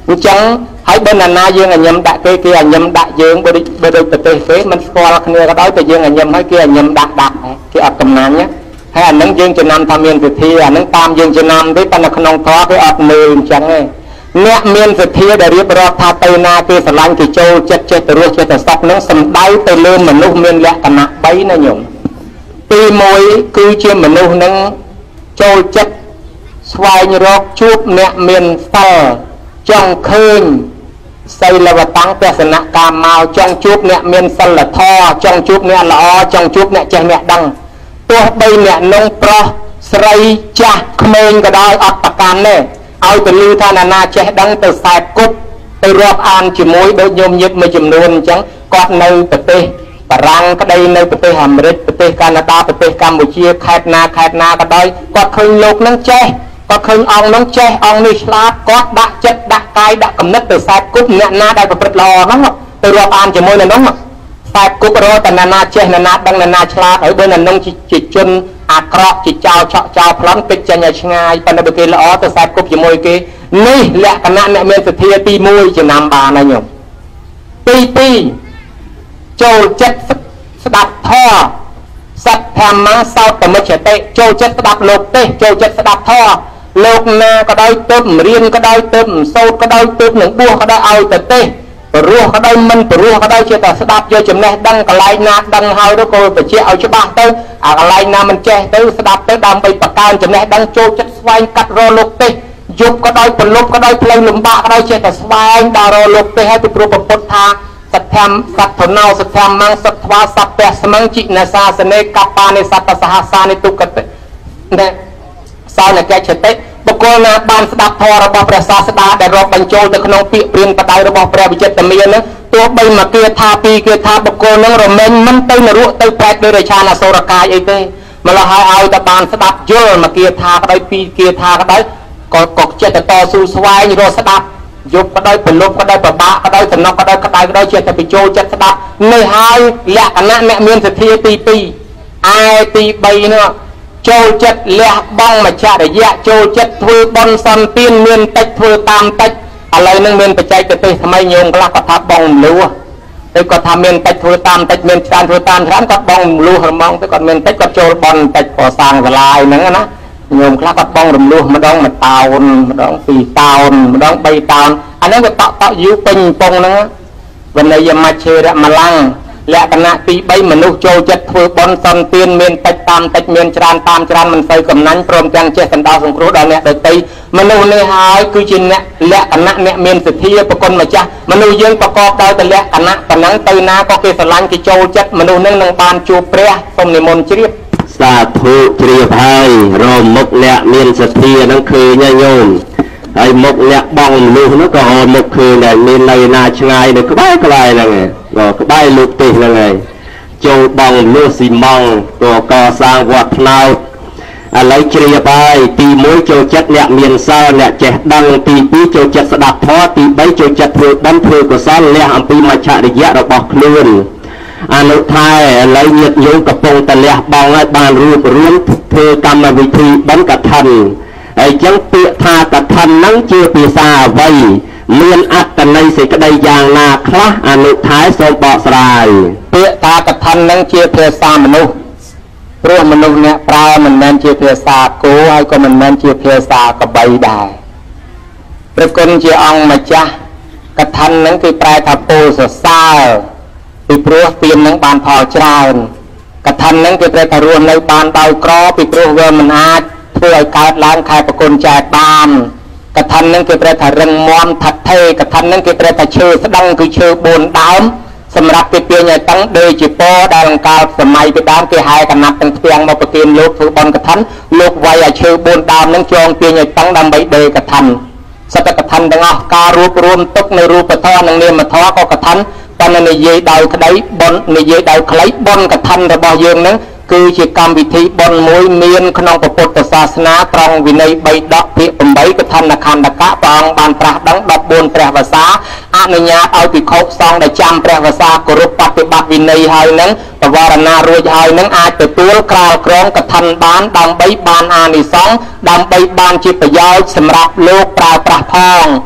ចឹងហើយបើណានាយើងញ៉ាំដាក់គេគេញ៉ាំដាក់យើងបើបើដូចប្រទេសគេមិនស្គាល់គ្នាក៏ដោយតែយើងញ៉ាំហើយគេញ៉ាំដាក់ដាក់គេអត់កំណាញ់ហើយអានឹងយើងចំណាំថាមានសទ្ធាអានឹងតាមយើងចំណាំទេតែនៅក្នុងធម៌គេអត់មើលអញ្ចឹងទេអ្នកមានសទ្ធាដែលរៀបរាប់ថាទៅណាគេស្រឡាញ់គេចូលចិត្តចេះទៅរស់ចេះទៅសក់នឹងសំដៅទៅលើមនុស្សមានលក្ខណៈបីណាញោមទីមួយគឺជាមនុស្សនឹងចូលចិត្តស្វែងរកជួបអ្នកមានសិលចង់ឃើញសីលវតាំងទស្សនកាមមកចង់ជួបអ្នកមានសិលធម៌ចង់ជួបអ្នកល្អចង់ជួបអ្នកចេះអ្នកដឹងទោះបីអ្នកនោះប្រុសស្រីចាស់ក្មេងក៏ដោយអត់ប្រកាន់ទេឲ្យទៅលឺថាណានាចេះដឹងទៅខ្សែគប់ទៅរាប់អានជាមួយដូចញោមញាតិមួយចំនួនអញ្ចឹងគាត់នៅប្រទេសបារាំងក្តីនៅប្រទេសអាមេរិកប្រទេសកាណាដាប្រទេសកម្ពុជាខេត្តណាខេត្តណាក៏ដោយគាត់ឃើញលោកនឹងចេះគាត់ឃើញអង្គនឹងចេះអង្គនេះឆ្លាតគាត់ដាក់ចិត្តដាក់កាយដាក់គំនិតទៅខ្សែគប់អ្នកណាដែលប្រព្រឹត្តល្អហ្នឹងទៅរាប់អានជាមួយនៅនោះខ្សែគប់រកតែណានាចេះណានាដឹងណានាឆ្លាតហើយបើណានឹងជាជនអាក្រក់ជាចោលឆក់ចោលប្លន់ពេចចេញឲ្យឆ្ងាយប៉ុន្តែបើគេល្អទៅខ្សែគប់ជាមួយគេនេះលក្ខណៈអ្នកមានសទ្ធាទីមួយចំណាំបានហើយញោមទីពីរចូលចិត្តស្ដាប់ធម៌សត្វធម្មៈសោតមិច្ចតិចូលចិត្តស្ដាប់លោកទេសចូលចិត្តស្ដាប់ធម៌លោកណាក៏ដោយទើបរៀនក៏ដោយទើបសោតក៏ដោយទើបនឹងបួសក៏ដោយឲ្យទៅទេសព្រោះក៏ដោយមិនព្រោះក៏ដោយជាតែស្ដាប់យកចំណេះដឹងកន្លែងណាដឹងហើយទៅក៏បញ្ជាក់ឲ្យច្បាស់ទៅអាកន្លែងណាមិនចេះទៅស្ដាប់ទៅដើម្បីបង្កើនចំណេះដឹងចូលចិត្តស្វែងកាត់រកលោកទេសយប់ក៏ដោយប្រលប់ក៏ដោយផ្លូវលំបាកក៏ដោយចេះតែស្វែងដល់រកលោកទេសហើយពីព្រោះពុទ្ធថាសត្វធម្មសត្វធនោសត្វធម្មងសត្វថ្វាសត្វពះស្មងជីណសាសនេកបានិសត្វសហសានិទុគតិណែសោនកច្ឆតិបុគ្គលណាបានស្ដាប់ធម៌របស់ព្រះសាស្តាដែលរាប់បញ្ចូលទៅក្នុងពាក្យព្រានបដៅរបស់ព្រះវិចិត្រមាននោះទោះបីមកគាថាពីរគាថាបុគ្គលនឹងរមែងមិនទៅនរកទៅប្រែតដោយរាជាអសូរកាយអីទេម្ល៉េះហើយឲ្យតែបានស្ដាប់យល់មកគាថាក៏ដោយពីរគាថាក៏ដោយក៏ក៏ចិត្តតស៊ូស្វែងរកស្ដាប់យប់ក៏ដោយប្រលប់ក៏ដោយប្របាក់ក៏ដោយសំណុកក៏ដោយក្តៅក៏ដោយចិត្តតែបញ្ចូលចិត្តស្ដាប់នេះហើយលក្ខណៈអ្នកមានសទ្ធាទីពីរឯទីបីនោះចូលចិត្តលះបង់មច្ឆរិយៈចូលចិត្តធ្វើបុណ្យសន្តានមានតិចធ្វើតាមតិចឥឡូវនឹងមានបច្ចេកទេសថ្មីញោមខ្លះគាត់ថាបងមលូទៅគាត់ថាមានតិចធ្វើតាមតិចមានច្រើនធ្វើតាមច្រើនគាត់បងមលូរហ្មងទៅគាត់មានតិចគាត់ចូលបុណ្យតិចក៏សាងសាលាហ្នឹងណាញោមខ្លះគាត់បងរំលោះម្ដងមួយតោនម្ដងពីរតោនម្ដងបីតោនអាហ្នឹងវាតក់តក់យូរពេញពងហ្នឹងវិនយមច្ឆេរៈមលាំងលក្ខណៈទីបីមនុស្សចូលចិត្តធ្វើបុណ្យសន្តានមានតិចតាមតិចមានច្រើនតាមច្រើនមិនសូវកំណាញ់ព្រមទាំងចេះសន្តោសសង្គ្រោះដល់អ្នកដទៃមនុស្សនេះហើយគឺជាអ្នកលក្ខណៈអ្នកមានសទ្ធាប្រគុណម្ចាស់មនុស្សយើងប្រកបដោយតែលក្ខណៈប៉ុណ្ណឹងទៅណាក៏គេស្រឡាញ់គេចូលចិត្តមនុស្សនឹងនឹងបានជួបព្រះសូមនិមន្តជ្រាបសាធុជ្រាបហើយរមមុខអ្នកមានសទ្ធានឹងឃើញញោមហើយមុខអ្នកបងមនុស្សនោះក៏រមុខឃើញដែលមាននៅណាឆ្ងាយនៅក្បែរក្បែរហ្នឹងឯងក៏ក្បែរលោកទេសហ្នឹងឯងចូលបងមនុស្សស៊ីម៉ង់ក៏កសាងវត្តថ្នោតឥឡូវជ្រាបហើយទីមួយចូលចិត្តអ្នកមានសិលអ្នកចេះដឹងទីពីរចូលចិត្តស្ដាប់ធម៌ទីបីចូលចិត្តធ្វើបុណ្យធ្វើកុសលលះអំពីមច្ឆរិយៈរបស់ខ្លួនអនុថែឥឡូវញាតិញោមកំពុងតែលះបង់ហើយបានរួបរួមធ្វើកម្មវិធីបុណ្យកឋិនហើយចឹងពាក្យថាកឋិនហ្នឹងជាភាសាអ្វីមានអត្ថន័យសេចក្តីយ៉ាងណាខ្លះអនុថែសូមបកស្រាយពាក្យថាកឋិនហ្នឹងជាភាសាមនុស្សព្រោះមនុស្សអ្នកប្រើមិនមែនជាភាសាគោហើយក៏មិនមែនជាភាសាកបីដែរព្រះគុណជាអង្គម្ចាស់កឋិនហ្នឹងគឺប្រែថាពោលសរសើរពីព្រោះទានហ្នឹងបានផលច្រើនកឋិនហ្នឹងគឺប្រែថារស់នៅបានដោយក្រពីព្រោះវាមិនអាចធ្វើឲ្យកើតឡើងខែប្រគុណចែកបានកឋិនហ្នឹងគេប្រែថារឹងមាំថិតថេរកឋិនហ្នឹងគេប្រែថាឈើស្ដឹងគឺឈើបួនដើមសម្រាប់គេទាញឲ្យតឹងដេជាពដែលអង្កាលសម័យពីដើមគេហែកណាត់ទាំងផ្ទាំងមកប្រទានលោកធ្វើបន់កឋិនលោកវាយឲ្យឈើបួនដើមហ្នឹងចងទាញឲ្យតឹងដើម្បីដេកឋិនសតកឋិនទាំងអស់ការរួបរวมទុកនៅរូបធម៌និងនាមធម៌ក៏កឋិនប៉ុន្តែនិយាយដោយក្តីបន់និយាយដោយខ្លីបន់កឋិនរបស់យើងហ្នឹងគឺជាកម្មវិធីបុណ្យមួយមានក្នុងពុទ្ធសាសនាត្រង់វិន័យបីដកភាគ8កឋិនខណ្ឌកៈព្រះអង្គបានត្រាស់ដឹងដប់បួនព្រះវស្សាអនុញ្ញាតឲ្យភិក្ខុសង្ឃដែលចាំព្រះវស្សាគោរពបប្រតិបត្តិវិន័យហើយនឹងបវរណារួចហើយនឹងអាចទទួលក្រាលក្រងកឋិនបានដើម្បីបានអានិសង្សដើម្បីបានជាប្រយោជន៍សម្រាប់លោកប្រើប្រាស់ផង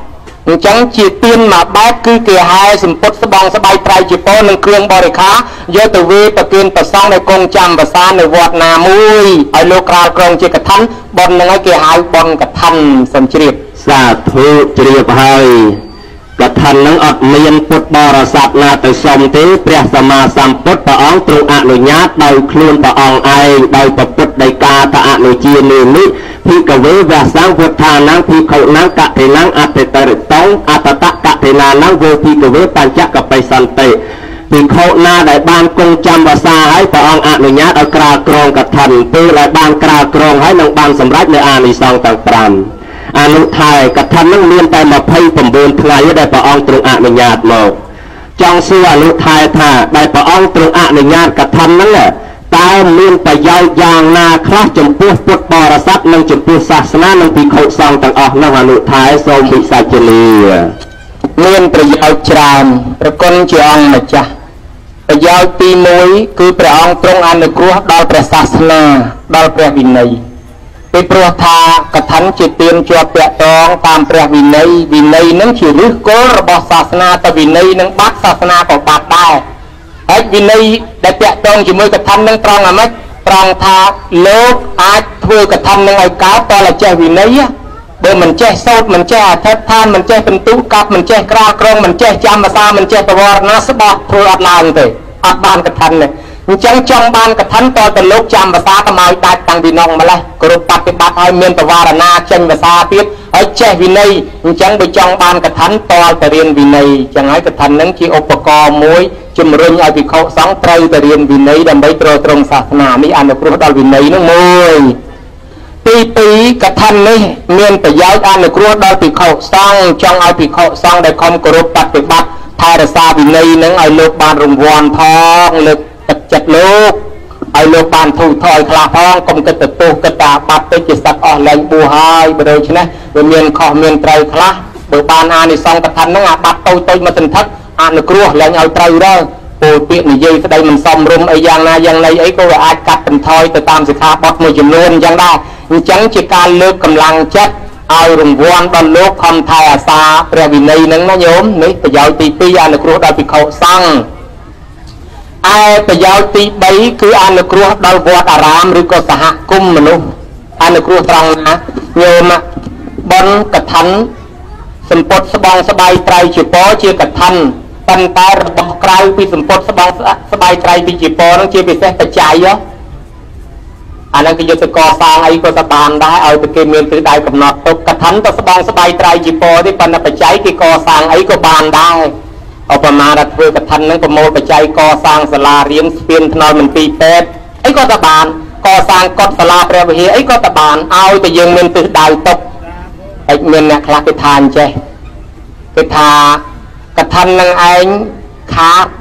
จังจีเตียนมาบ้าคือเกี่ยหายสมปดสบองสบายไตรจีโป้หนึ่งเครื่องบริค้าโยตเวประเกินประซองในกงจำประสานในวอดนามุยไอโลกราลกรองจีกระทันบอลนั่งไอเกี่ยหายบอลกระทันสัมจริตสาธุจริยบให้กระทันนั่งอดเมียนพุทธบริษัทนาแต่สมเทพพระสมาสัมพุทธพระองค์ตรุอนุญาตโดยคลื่นพระองค์ไอโดยประพุทธในกาตะอนุจีนิมิพิกเววสังพุทธานังพิเขานังกะเทนังอัตตริตงอัตตะกะเทนานังโวพิกเวปัญจกะไปสันติพิเขานาได้บานกงจำภาษาให้พระองค์อนุญาตเอากรากรองกระทันเพื่อได้บานกรากรองให้นางบานสำรัจในอานิสงส์ต่างปรามอนุทายกระทันนั่งเรียนแต่มาให้ผมเบินทลายได้พระองค์ตรงอนุญาตมาจองเสื้ออนุทายท่าได้พระองค์ตรงอนุญาตกระทันนั่นแหละตายมีนไปยาวยางนาคลาจมพูพุทธบริษัทนั่งจมพูศาสนานั่งปีเขาซองต่างออกนั่งอนุทายทรงวิสัจลีมีนประยาวจามประกนเจียงนะจ๊ะประยาวตีมวยคือพระองค์ตรงอนุครัวดอลประศาสนาดอลพระวินัยไปโปรดทากระทันจิตเตียนจวบเปะตองตามพระวินัยวินัยนั่งชื่อลึกโกระบศาสนาแต่วินัยนั่งบัดศาสนาก็บัดได้ไอ้วินัยได้เปะตองជាមួយกระทันนั่งตรองอะไรตรองทาโลกอาจធ្វើกระทันนั่งไอ้ก้าวตอนละเจ้าวินัยเบอร์มันแจ้โซดมันแจ้ทัดทานมันแจ้เป็นตู้กับมันแจ้กรากรองมันแจ้จำภาษามันแจ้ประวรณาสบะធ្វើអត់ឡើងទេអត់បានกระทันเลยអញ្ចឹងចង់បានកថាតទៅលោកចាំភាសាកម៉ោយដាច់តាំងពីនងម្លេះគ្រប់បប្រតិបត្តិឲ្យមានបវារណាចេញភាសាទៀតហើយចេះវិន័យអញ្ចឹងបើចង់បានកថាតទៅរៀនវិន័យអញ្ចឹងហើយកថានឹងជាឧបករណ៍មួយជំរុញឲ្យភិក្ខុសង្ឃត្រូវទៅរៀនវិន័យដើម្បីទ្រទ្រង់សាសនានេះអនុគ្រោះដល់វិន័យនោះមួយទីពីរកថានេះមានប្រយោជន៍អនុគ្រោះដល់ភិក្ខុសង្ឃចង់ឲ្យភិក្ខុសង្ឃដែលខំគោរពបប្រតិបត្តិថែរក្សាវិន័យនឹងឲ្យលោកបានរង្វាន់ផងលើកទឹកចិត្តលោកឲ្យលោកបានធូរថយខ្លះផងកុំគិតទៅទោសគិតតាបាត់ទៅជាសត្វអស់លែងបួសហើយបើដូច្នេះវាមានខុសមានត្រូវខ្លះបើបានអានិសង្ឃកថាហ្នឹងអាបាត់តូចតូចមកសន្ធឹកអនុគ្រោះលែងឲ្យត្រូវរើពោលពាក្យនិយាយស្ដីមិនសមរម្យអីយ៉ាងណាយ៉ាងណីអីក៏វាអាចកាត់បន្ថយទៅតាមសិក្ខាបទមួយចំនួនអញ្ចឹងដែរអញ្ចឹងជាការលើកកម្លាំងចិត្តឲ្យរង្វាន់ដល់លោកខំថែអាសាព្រះវិន័យហ្នឹងណាញោមនេះប្រយោជន៍ទីពីរអនុគ្រោះដល់ភិក្ខុសង្ឃឯប្រយោជន៍ទីបីគឺអនុគ្រោះដល់វត្តអារាមឬក៏សហគមន៍មនុស្សអនុគ្រោះត្រង់ណាញោមបនកថាសម្ពុតស្បងស្បាយត្រៃជាពរជាកថាប៉ុន្តែរបស់ក្រៅពីសម្ពុតស្បងស្បាយត្រៃពីជាពរនឹងជាពិសេសបច្ច័យអានឹងគេយកទៅកសាងអីក៏ទៅបានដែរឲ្យតែគេមានទិសដៅកំណត់ទុកកថាទៅស្បងស្បាយត្រៃជាពរទេប៉ុន្តែបច្ច័យគេកសាងអីក៏បានដែរឧបមាថាធ្វើកថានឹងប្រមូលបច្ច័យកសាងសាលារៀនស្ពានថ្នល់មន្ទីរពេទ្យអីក៏ទៅបានកសាងកុដិសាលាព្រះវិហារអីក៏ទៅបានឲ្យតែយើងមានទិសដៅទុកហើយមានអ្នកខ្លះគេថាអញ្ចេះគេថាកថានឹងឯងខាត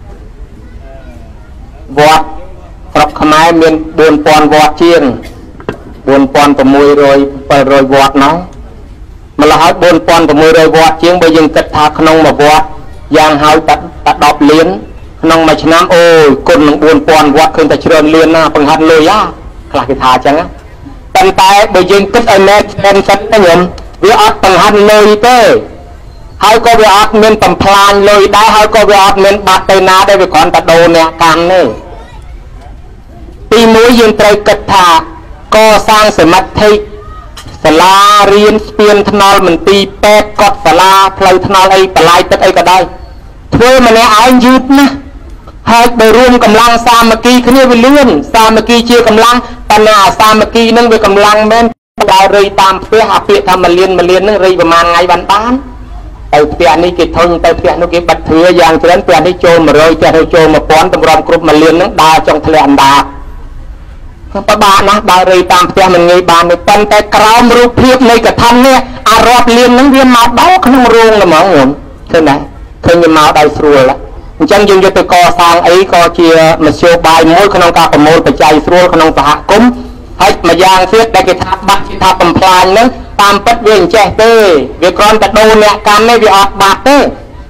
វត្តស្រុកខ្មែរមានបួនពាន់វត្តជាងបួនពាន់ប្រាំមួយរយប្រាំរយវត្តនោះម្ល៉េះហើយបួនពាន់ប្រាំមួយរយវត្តជាងបើយើងគិតថាក្នុងមួយវត្តយ៉ាងហើយតែតែដប់លានក្នុងមួយឆ្នាំអូយគុណនឹងបួនពាន់វត្តឃើញតែច្រើនលានណាបង្ហាត់លុយហ่าខ្លះគេថាអញ្ចឹងប៉ុន្តែបើយើងគិតឲ្យមែនស្នសិនទៅញោមវាអត់បង្ហាត់លុយទេហើយក៏វាអត់មានបំផ្លាញលុយដែរហើយក៏វាអត់មានបាត់ទៅណាដែរវាគ្រាន់តែដូរអ្នកកម្មទេទីមួយយើងត្រូវគិតថាកសាងសមិទ្ធិសាលារៀនស្ពានថ្នល់មន្ទីរពេទ្យកុដិសាលាផ្លូវថ្នល់អីបលាយទឹកអីក៏ដោយធ្វើម្នាក់ឯងយឺតណាស់ហើយបើរួមកម្លាំងសាមគ្គីគ្នាវាលឿនសាមគ្គីជាកម្លាំងប៉ុន្តែអាសាមគ្គីនឹងវាកម្លាំងមែនដើររៃតាមផ្ទះអាពាក្យថាមួយលានមួយលាននឹងរៃប្រហែលថ្ងៃបានបានទៅផ្ទះនេះគេធុញទៅផ្ទះនោះគេបាត់ធឿយ៉ាងច្រើនផ្ទះនេះចូលមួយរយផ្ទះនោះចូលមួយពាន់តម្រាំគ្រប់មួយលាននឹងដើរចង់ធ្លាក់អណ្ដាតប្របាណាស់ដើររៃតាមផ្ទះមិនងាយបានទេប៉ុន្តែក្រោមរូបភាពនៃកថានេះអារាប់លាននឹងវាមកដល់ក្នុងរោងល្មងឃើញណាឃើញវាមកដល់ស្រួលអញ្ចឹងយើងយកទៅកសាងអីក៏ជាមធ្យោបាយមួយក្នុងការប្រមូលបច្ច័យស្រួលក្នុងសហគមន៍ហើយម្យ៉ាងទៀតដែលគេថាបាត់ជាថាបំផ្លាញនឹងតាមពិតវាអញ្ចេះទេវាគ្រាន់តែដូរអ្នកកម្មនេះវាអត់បាត់ទេ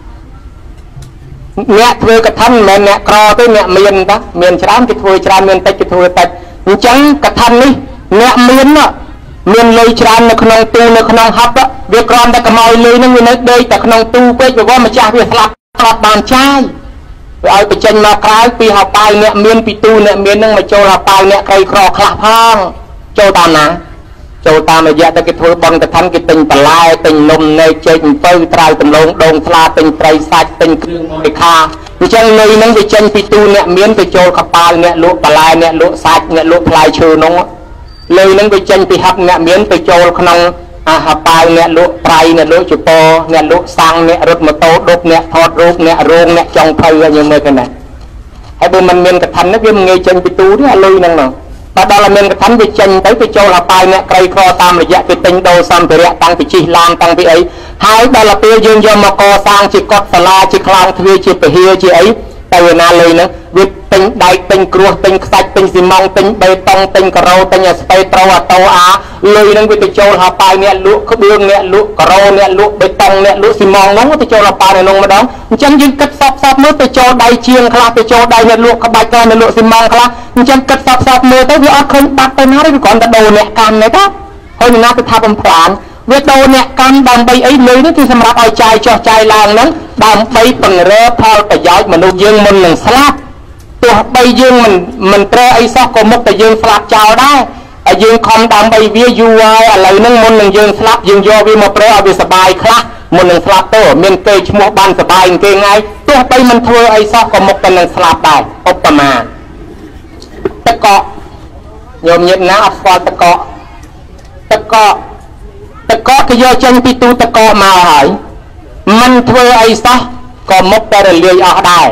អ្នកធ្វើកថាមិនមែនអ្នកក្រទេអ្នកមានតាមានច្រើនគេធ្វើច្រើនមានតិចគេធ្វើតិចអញ្ចឹងកថានេះអ្នកមានមានលុយច្រើននៅក្នុងទូនៅក្នុងហັບវាក្រំតែកុំឲ្យលុយនឹងវានៅដេកតែក្នុងទូពេកព្រោះម្ចាស់វាស្លាប់អត់បានចាយវាឲ្យបញ្ចេញមកក្រៅពីហៅប៉ៅអ្នកមានពីទូអ្នកមាននឹងមកចូលហៅប៉ៅអ្នកក្រីក្រខ្លះផងចូលតាមណាចូលតាមរយៈតែគេធ្វើបន់កឋិនគេទិញបន្លែទិញនំនែកចេកអំពៅត្រាវដំឡូងដូងស្លាទិញត្រីសាច់ទិញគ្រឿងបរិខាអញ្ចឹងលុយនឹងវាចេញពីទូអ្នកមានទៅចូលកប៉ាល់អ្នកលក់បន្លែអ្នកលក់សាច់អ្នកលក់ផ្លែឈើនោះលុយនឹងវាចេញពីហឹកអ្នកមានទៅចូលក្នុងអាហាប៉ាល់អ្នកលក់ប្រៃអ្នកលក់ជប៉ុនអ្នកលក់សាំងអ្នករត់ម៉ូតូដប់អ្នកថតរូបអ្នករោងអ្នកចុងភៅឲ្យយើងមើលទៅណាហើយបើមិនមានកឋិននេះវាមិនងាយចេញពីទូទេអាលុយហ្នឹងណាបើដល់មានកឋិនវាចេញទៅទៅចូលអាប៉ាល់អ្នកក្រីក្រតាមរយៈគេទិញដូរសម្ភារៈតាំងពីជិះឡានតាំងពីអីហើយដល់ពេលយើងយកមកកសាងជាកុដិសាលាជាខ្លោងទ្វារជាពហិយជាអីទៅឯណាលុយហ្នឹងវាទិញដែកទិញគ្រួសទិញខ្សាច់ទិញស៊ីម៉ង់ទិញបេតុងទិញការ៉ូទិញអាស្ពៃត្រូអាតូអាលុយហ្នឹងវាទៅចូលអាប៉ាល់អ្នកលក់ក្បឿងអ្នកលក់ការ៉ូអ្នកលក់បេតុងអ្នកលក់ស៊ីម៉ង់ហ្នឹងទៅចូលអាប៉ាល់នៅក្នុងម្ដងអញ្ចឹងយើងគិតសពសពមើលទៅចូលដៃជាងខ្លះទៅចូលដៃអ្នកលក់ក្បាច់ខ្លះអ្នកលក់ស៊ីម៉ង់ខ្លះអញ្ចឹងគិតសពសពមើលទៅវាអត់ឃើញបាត់ទៅណាទេវាគ្រាន់តែដូរអ្នកកាន់ទេតាហើយណាទៅថាបំផ្លាញវាដូរអ្នកកាន់ដើម្បីអីលុយនេះគឺសម្រាប់ឲ្យចាយចោះចាយឡើងហ្នឹងដើម្បីពង្រើផលប្រយោជន៍មនុស្សយើងមុននឹងស្លាប់ទោះបីយើងមិនមិនត្រូវអីសោះក៏មុខតែយើងស្លាប់ចោលដែរហើយយើងខំដើម្បីវាយូរហើយឥឡូវហ្នឹងមុននឹងយើងស្លាប់យើងយកវាមកប្រើឲ្យវាសុបាយខ្លះមុននឹងស្លាប់ទៅមានគេឈ្មោះបានសុបាយគេថ្ងៃទោះបីមិនធ្វើអីសោះក៏មុខតែនឹងស្លាប់ដែរឧបមាទឹកកកញោមញាតិណាអត់ស្គាល់ទឹកកកទឹកកកទឹកកកគេយកចេញពីទូទឹកកកមកហើយមិនធ្វើអីសោះក៏មុខតែរលាយអស់ដែរ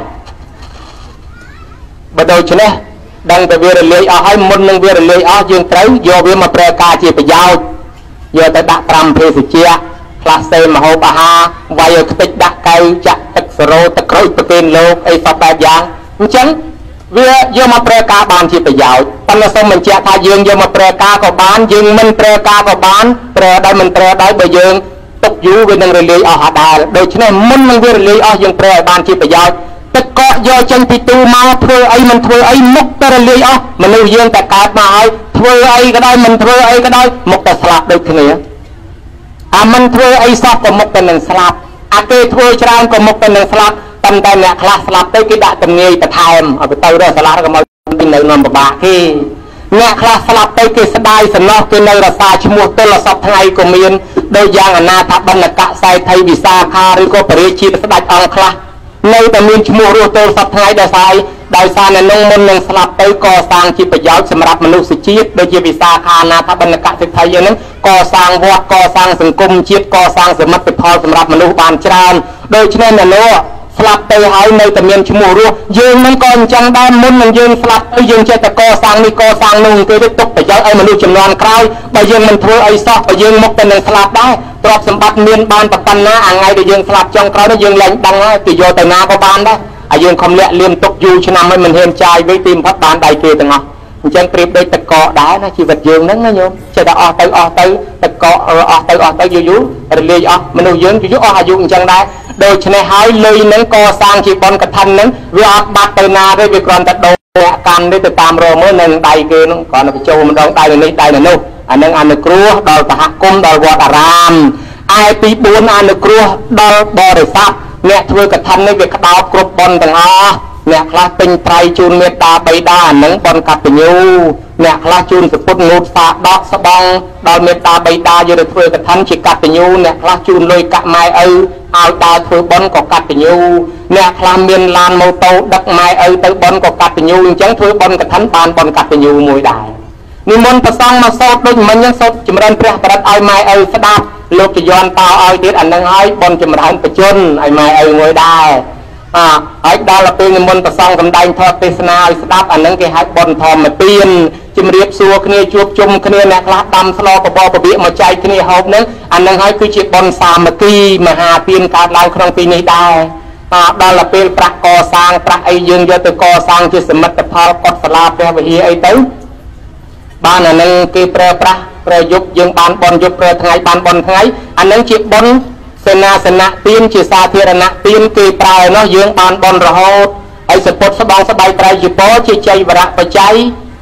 បើដូច្នេះដឹងតែវារលាយអស់ហើយមុននឹងវារលាយអស់យើងត្រូវយកវាមកប្រើការជាប្រយោជន៍យកទៅដាក់ត្រាំភេសជ្ជៈខ្លះសេមហូបអាហារវាយឲ្យខ្ទេចដាក់កៅចាក់ទឹកសេរ៉ូទឹកក្រូចប្រគេនលោកអីសពបែបយ៉ាងអញ្ចឹងវាយកមកប្រើការបានជាប្រយោជន៍ប៉ុន្តែសូមបញ្ជាក់ថាយើងយកមកប្រើការក៏បានយើងមិនប្រើការក៏បានប្រើដោយមិនប្រើដោយបើយើងទុកយូរវានឹងរលាយអស់ដែរដូច្នេះមុននឹងវារលាយអស់យើងប្រើឲ្យបានជាប្រយោជន៍ទឹកកកយកចេញពីទូមកធ្វើអីមិនធ្វើអីមុខទៅរលាយអស់មនុស្សយើងតែកើតមកហើយធ្វើអីក៏ដោយមិនធ្វើអីក៏ដោយមុខតែស្លាប់ដូចគ្នាអាមិនធ្វើអីសោះក៏មុខតែនឹងស្លាប់អាគេធ្វើច្រើនក៏មុខតែនឹងស្លាប់តែតែអ្នកខ្លះស្លាប់ទៅគេដាក់ទំនាយបន្ថែមឲ្យទៅរកសាលាក៏មកពីនៅនាំពិបាកគេអ្នកខ្លះស្លាប់ទៅគេស្ដាយសំណោះគេនៅរសាឈ្មោះទល់សពថ្ងៃក៏មានដូចយ៉ាងអនាថបណ្ឌកស័យថៃវិសាខាឬក៏បរិជាស្ដេចអង្គខ្លះនៅតែមានឈ្មោះរស់ទល់សពថ្ងៃដោយសារដោយសារនៅក្នុងមុននឹងស្លាប់ទៅកសាងជាប្រយោជន៍សម្រាប់មនុស្សជាតិដូចជាវិសាខាអនាថបណ្ឌកសិទ្ធិយ៉ាងហ្នឹងកសាងវត្តកសាងសង្គមជាតិកសាងសមិទ្ធផលសម្រាប់មនុស្សបានច្រើនដូច្នេះនៅនោះស្លាប់ទៅហើយនៅតែមានឈ្មោះរស់យើងនឹងក៏អញ្ចឹងដែរមុននឹងយើងស្លាប់ទៅយើងចេះតែកសាងនេះកសាងនោះគេទៅទុកប្រយោជន៍ឲ្យមនុស្សចំនួនក្រោយបើយើងមិនធ្វើអីសោះបើយើងមុខតែនឹងស្លាប់ដែរទ្រព្យសម្បត្តិមានបានប្រកាន់ណាអាថ្ងៃដែលយើងស្លាប់ចុងក្រោយនេះយើងលែងដឹងហើយគេយកទៅណាក៏បានដែរហើយយើងខំលាក់លៀមទុកយូរឆ្នាំហើយមិនហ៊ានចាយវិញទីបំផុតបានដៃគេទាំងអស់អញ្ចឹងប្រៀបដូចទឹកកកដែរណាជីវិតយើងហ្នឹងណាញោមចេះតែអស់ទៅអស់ទៅទឹកកកអស់ទៅអស់ទៅយូរយូររលាយអស់មនុស្សយើងយូរយូរអស់អាយុអញ្ចឹងដែរដូច្នេះហើយលុយហ្នឹងកសាងជាបុណ្យកឋិនហ្នឹងវាអត់បាត់ទៅណាទេវាគ្រាន់តែដូរអ្នកកាន់ទេទៅតាមរមើលនៅដៃគេហ្នឹងគ្រាន់តែបញ្ចូលម្ដងដៃនេះដៃនៅនោះអានឹងអនុគ្រោះដល់សហគមន៍ដល់វត្តអារាមឯទីបួនអនុគ្រោះដល់បរិស័ទអ្នកធ្វើកឋិននេះវាក្តោបគ្រប់បុណ្យទាំងអស់អ្នកខ្លះពេញប្រៃជូនមេត្តាបិតាអានឹងបុណ្យកតញ្ញូអ្នកខ្លះជូនសពុតងូតសាដកស្បង់ដល់មេត្តាបិតាយកទៅធ្វើកឋិនជាកតញ្ញូអ្នកខ្លះជូនលុយកាក់ម៉ែឪឲ្យដើរធ្វើបុណ្យក៏កតញ្ញូអ្នកខ្លះមានឡានម៉ូតូដឹកម៉ែឪទៅបុណ្យក៏កតញ្ញូអញ្ចឹងធ្វើបុណ្យកឋិនបានបុណ្យកតញ្ញូមួយដែរនិមន្តប្រសង់មកសូត្រដូចមិញហ្នឹងសូត្រចម្រើនព្រះបរិត្តឲ្យម៉ែឪស្ដាប់លោកចយន្តតោឲ្យទៀតអានឹងឲ្យបុណ្យចម្រើនបជនឲ្យម៉ែឪមួយដែរអ่าហើយដល់ពេលនិមន្តប្រសង់សម្ដែងធម៌ទេសនាឲ្យស្ដាប់អានឹងគេហៅបុណ្យធម្មទានជំរាបសួរគ្នាជួបជុំគ្នាអ្នកខ្លះដាំស្លបបបបៀកមកចែកគ្នាហូបហ្នឹងអានឹងហើយគឺជាបុណ្យសាមគ្គីមហាទានកើតឡើងក្នុងទីនេះដែរដល់ពេលប្រាក់កសាងប្រាក់អីយើងយកទៅកសាងជាសមិទ្ធផលកុដិសាលាព្រះវិហារអីទៅបានអានឹងគេប្រើប្រាស់ប្រយុទ្ធយើងបានបុណ្យយុទ្ធប្រើថ្ងៃបានបុណ្យថ្ងៃអានឹងជាបុណ្យសេនាសនៈទានជាសាធារណៈទានគេប្រើនោះយើងបានបុណ្យរហូតហើយសពុតស្បងស្បៃត្រៃជីពជាជ័យវរៈបច្ច័យ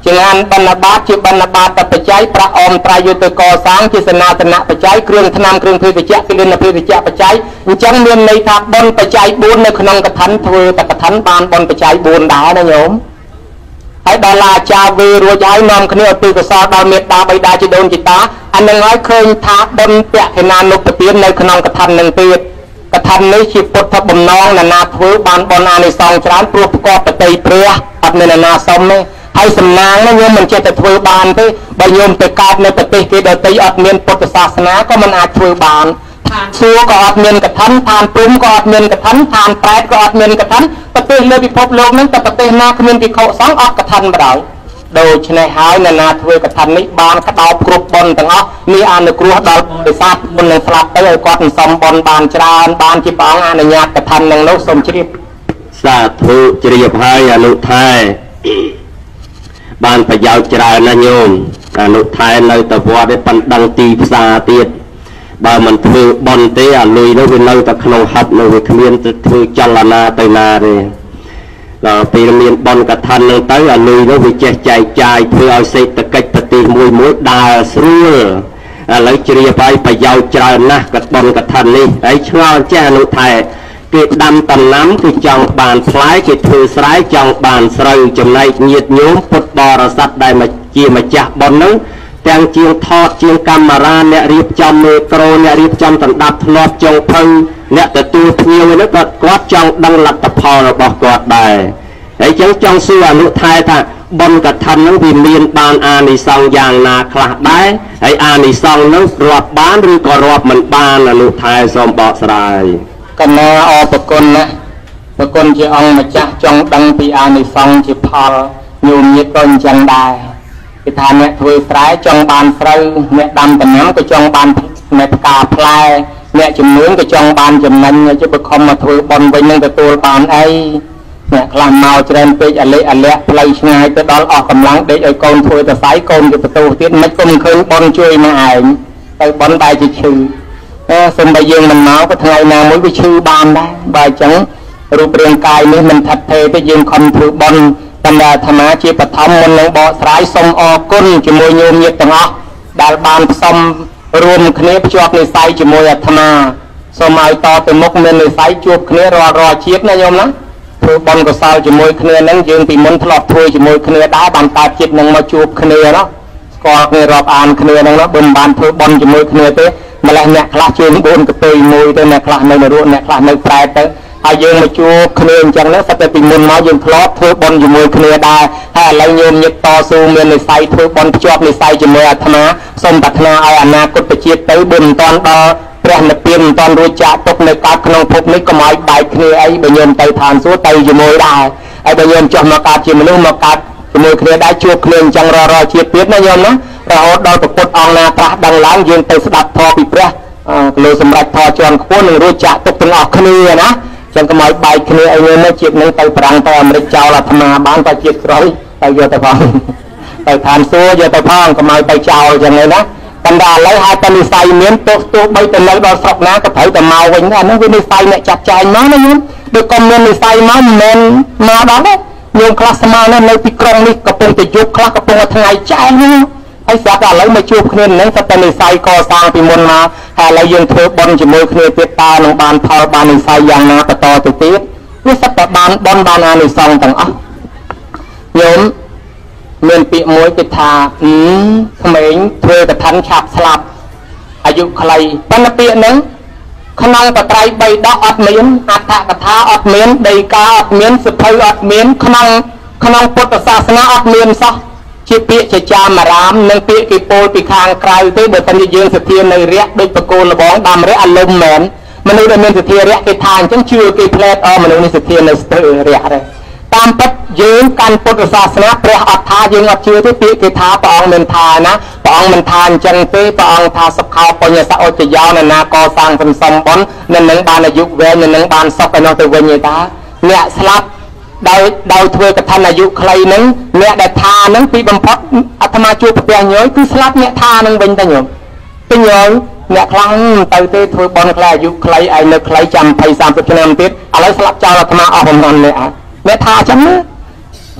ជាងបណ្ឌបាតជាបណ្ឌបាតបច្ច័យប្រាក់អមត្រៃយុទ្ធកសាងជាសនាសនៈបច្ច័យគ្រឿងថ្នាំគ្រឿងភេសជ្ជៈគិលិនភេសជ្ជៈបច្ច័យអញ្ចឹងមានន័យថាបុណ្យបច្ច័យបួននៅក្នុងកថាធ្វើតែកថាបានបុណ្យបច្ច័យបួនដែរណាញោមហើយដល់ឡាចាវេរួចហើយនាំគ្នាឧទ្ទិសកុសលដល់មេត្តាបិតាជីដូនជីតាអានឹងហើយឃើញថាបុណ្យពខេណានុបទាននៅក្នុងកថានឹងទៀតកថានេះជាពុទ្ធបំណងណានាធ្វើបានបុណ្យអានិសង្សច្រើនព្រោះប្រកបប្រតិព្រះអត់មានណានាសុំទេហើយសំណាងនេះញោមមិនចេះតែធ្វើបានទេបើញោមទៅកើតនៅប្រទេសគេដទៃអត់មានពុទ្ធសាសនាក៏មិនអាចធ្វើបានឋានសួគ៌ក៏អត់មានកថាឋានព្រំក៏អត់មានកថាឋានប្រែតក៏អត់មានកថាប្រទេសលើពិភពលោកហ្នឹងតែប្រទេសណាគ្មានភិក្ខុសង្ឃអត់កថាបណ្ដោយដូច្នេះហើយណានាធ្វើកថានេះបានក្តោបគ្រប់បុណ្យទាំងអស់នេះអនុគ្រោះដល់បរិស័ទបុណ្យនឹងស្លាប់ទៅឲ្យគាត់សំបុណ្យបានច្រើនបានជាព្រះអង្គអនុញ្ញាតកថានឹងនោះសូមជ្រាបសាធុជ្រាបហើយអនុថែបានប្រយោជន៍ច្រើនណាស់ញោមអនុថែនៅតែវត្តឯប៉ុណ្ណឹងទីផ្សារទៀតបើមិនធ្វើបន់ទេអាលុយនោះវានៅតែក្នុងហັບនៅវាគ្មានទៅធ្វើចលនាទៅណាទេដល់ពេលមានបន់កថានឹងទៅអាលុយនោះវាចេះចែកចាយធ្វើឲ្យសេដ្ឋកិច្ចប្រទេសមួយមួយដើរស្រួលឥឡូវជ្រាបហើយប្រយោជន៍ច្រើនណាស់កបន់កថានេះហើយឆ្ងល់ចេះអនុថែគេដាំដំណាំគេចង់បានផ្លែគេធ្វើស្រែចង់បានស្រូវចំណែកញាតិញោមពុទ្ធបរិស័ទដែលមកជាម្ចាស់បុណ្យនោះទាំងជាងថតជាងកាមេរ៉ាអ្នករៀបចំមេក្រូអ្នករៀបចំដណ្ដាប់ធ្នាប់ចុងភៅអ្នកទទួលភ្ញៀវនោះក៏គាត់ចង់ដឹងលទ្ធផលរបស់គាត់ដែរហើយចឹងចង់សួរអនុថែថាបុណ្យកថានឹងវាមានបានអានិសង្សយ៉ាងណាខ្លះដែរហើយអានិសង្សនោះរាប់បានឬក៏រាប់មិនបានអនុថែសូមបកស្រាយកណាអរគុណណាប្រគុណជាអង្គម្ចាស់ចង់ដឹងពីអានិសង្សជាផលញោមញាតិក៏អញ្ចឹងដែរគេថាអ្នកធ្វើស្រែចង់បានស្រូវអ្នកដាំដំណាំក៏ចង់បានអ្នកផ្កាផ្លែអ្នកជំនួញក៏ចង់បានចំណេញជិះបខំមកធ្វើបុណ្យវិញនឹងទទួលបានអីអ្នកខ្លះមកច្រើនពេកអលិអលៈផ្លូវឆ្ងាយទៅដល់អស់កម្លាំងដេកឲ្យកូនធ្វើទៅសាយកូនទៅបន្ទោសទៀតមិនគុំឃើញបុណ្យជួយមកឯងទៅបុណ្យបែរជាឈឺសូម្បីយើងមិនមកក៏ថ្ងៃណាមួយវាឈឺបានដែរបើអញ្ចឹងរូបរាងកាយនេះមិនថាត់ទេទេយើងខំធ្វើបុណ្យតាមដែលអាត្មាជាបឋមមុននឹងបកស្រាយសូមអរគុណជាមួយញោមញាតិទាំងអស់ដែលបានផ្សំរួមគ្នាភ្ជាប់និស្ស័យជាមួយអាត្មាសូមឲ្យតទៅមុខមាននិស្ស័យជួបគ្នារាល់រាល់ជាតិណាញោមណាធ្វើបុណ្យកុសលជាមួយគ្នានឹងយើងពីមុនធ្លាប់ធ្វើជាមួយគ្នាដែរបានតាចិត្តនឹងមកជួបគ្នាណាស្គាល់គ្នារាប់អានគ្នានឹងណាបើមិនបានធ្វើបុណ្យជាមួយគ្នាទេម្លេះអ្នកខ្លះជើងបួនកពេយមួយទៅអ្នកខ្លះនៅនរកអ្នកខ្លះនៅប្រែតទៅហើយយើងមកជួបគ្នាអញ្ចឹងណាសិតតែពីមុនមកយើងធ្លាប់ធ្វើបុណ្យជាមួយគ្នាដែរហើយឥឡូវញោមញាតិតស៊ូមាននិស្ស័យធ្វើបុណ្យភ្ជាប់និស្ស័យជាមួយអាត្មាសូមប្រាថ្នាឲ្យអនាគតជាតិទៅបុណ្យមិនតាន់ដល់ព្រះនិព្វានមិនតាន់រួចចាកទុកនៅកើតក្នុងភពនេះកុំឲ្យបែកគ្នាអីបើញោមទៅឋានសួគ៌ទៅជាមួយដែរហើយបើញោមចុះមកកើតជាមនុស្សមកកើតជាមួយគ្នាដែរជួបគ្នាអញ្ចឹងរាល់រាល់ជាតិទៀតណាញោមណារហូតដល់ព្រះពុទ្ធអង្គណាត្រាស់ដឹងឡើងយើងទៅស្ដាប់ធម៌ពីព្រះគលោសម្រាប់ធម៌ជាន់ខ្ពស់នឹងរួចចាកទុកទាំងអស់គ្នាណាចឹងកុំឲ្យបែកគ្នាអីនេះមកជាតិនឹងទៅប្រាំងទៅអាមេរិកចោលអាត្មាបានតែជាតិក្រោយទៅយកទៅផងទៅឋានសួគ៌យកទៅផងកុំឲ្យទៅចោលចឹងណាប៉ុន្តែឥឡូវហើយតែនិស្ស័យមានទោះទោះបីទៅនៅដល់ស្រុកណាក៏ត្រូវតែមកវិញដែរហ្នឹងវានិស្ស័យអ្នកចាត់ចែងមកណាញោមដូចកុំមាននិស្ស័យមកមិនមែនមកដល់ទេញោមខ្លះស្មើណានៅទីក្រុងនេះកំពុងតែយុគខ្លះកំពុងតែថ្ងៃចែងហ្នឹងហើយស្រាប់តែឥឡូវមកជួបគ្នានឹងតែនិស្ស័យកសាងពីមុនមកហើយឥឡូវយើងធ្វើបុណ្យជាមួយគ្នាទៀតតើនឹងបានផលបាននិស្ស័យយ៉ាងណាបន្តទៅទៀតវាសិតតែបានបុណ្យបានអានិសង្សទាំងអស់ញោមមានពាក្យមួយគេថាអឺក្មេងធ្វើកថាឆាប់ស្លាប់អាយុខ្លីប៉ុន្តែពាក្យហ្នឹងក្នុងបត្រៃបីដកអត់មានអត្ថកថាអត់មានដីកាអត់មានសិភៅអត់មានក្នុងក្នុងពុទ្ធសាសនាអត់មានសោះជាពាក្យចចាមរាមនិងពាក្យគេពោលពីខាងក្រៅទេបើតែយើងសទ្ធានៅរយៈដូចបកូលលបងដាំរយៈអលុំមែនមនុស្សដែលមានសទ្ធារយៈគេថាអញ្ចឹងជឿគេផ្លែតអមនុស្សនេះសទ្ធានៅស្ទើររយៈដែរតាមពិតយើងកាន់ពុទ្ធសាសនាព្រះអត់ថាយើងអត់ជឿទេពាក្យគេថាព្រះអង្គមិនថាណាព្រះអង្គមិនថាអញ្ចឹងទេព្រះអង្គថាសុខោបញ្ញសឧចយោណាកសាងសន្សំបុណ្យនឹងនឹងបានអាយុវែងនឹងបានសុខឯនោះទៅវិញឯតាអ្នកស្លាប់ដោយដោយធ្វើកថាអាយុខ្លីហ្នឹងអ្នកដែលថាហ្នឹងពីបំផុតអាត្មាជួបផ្ទះញយគឺស្លាប់អ្នកថាហ្នឹងវិញទៅញោមទៅញយអ្នកខ្លាំងទៅទេធ្វើបុណ្យខ្លះអាយុខ្លីឯនៅខ្លីចាំ ยี่สิบ สามสิบ ឆ្នាំទៀតឥឡូវស្លាប់ចោលអាត្មាអស់ប្រហែលអ្នកអ្នកថាអញ្ចឹងណា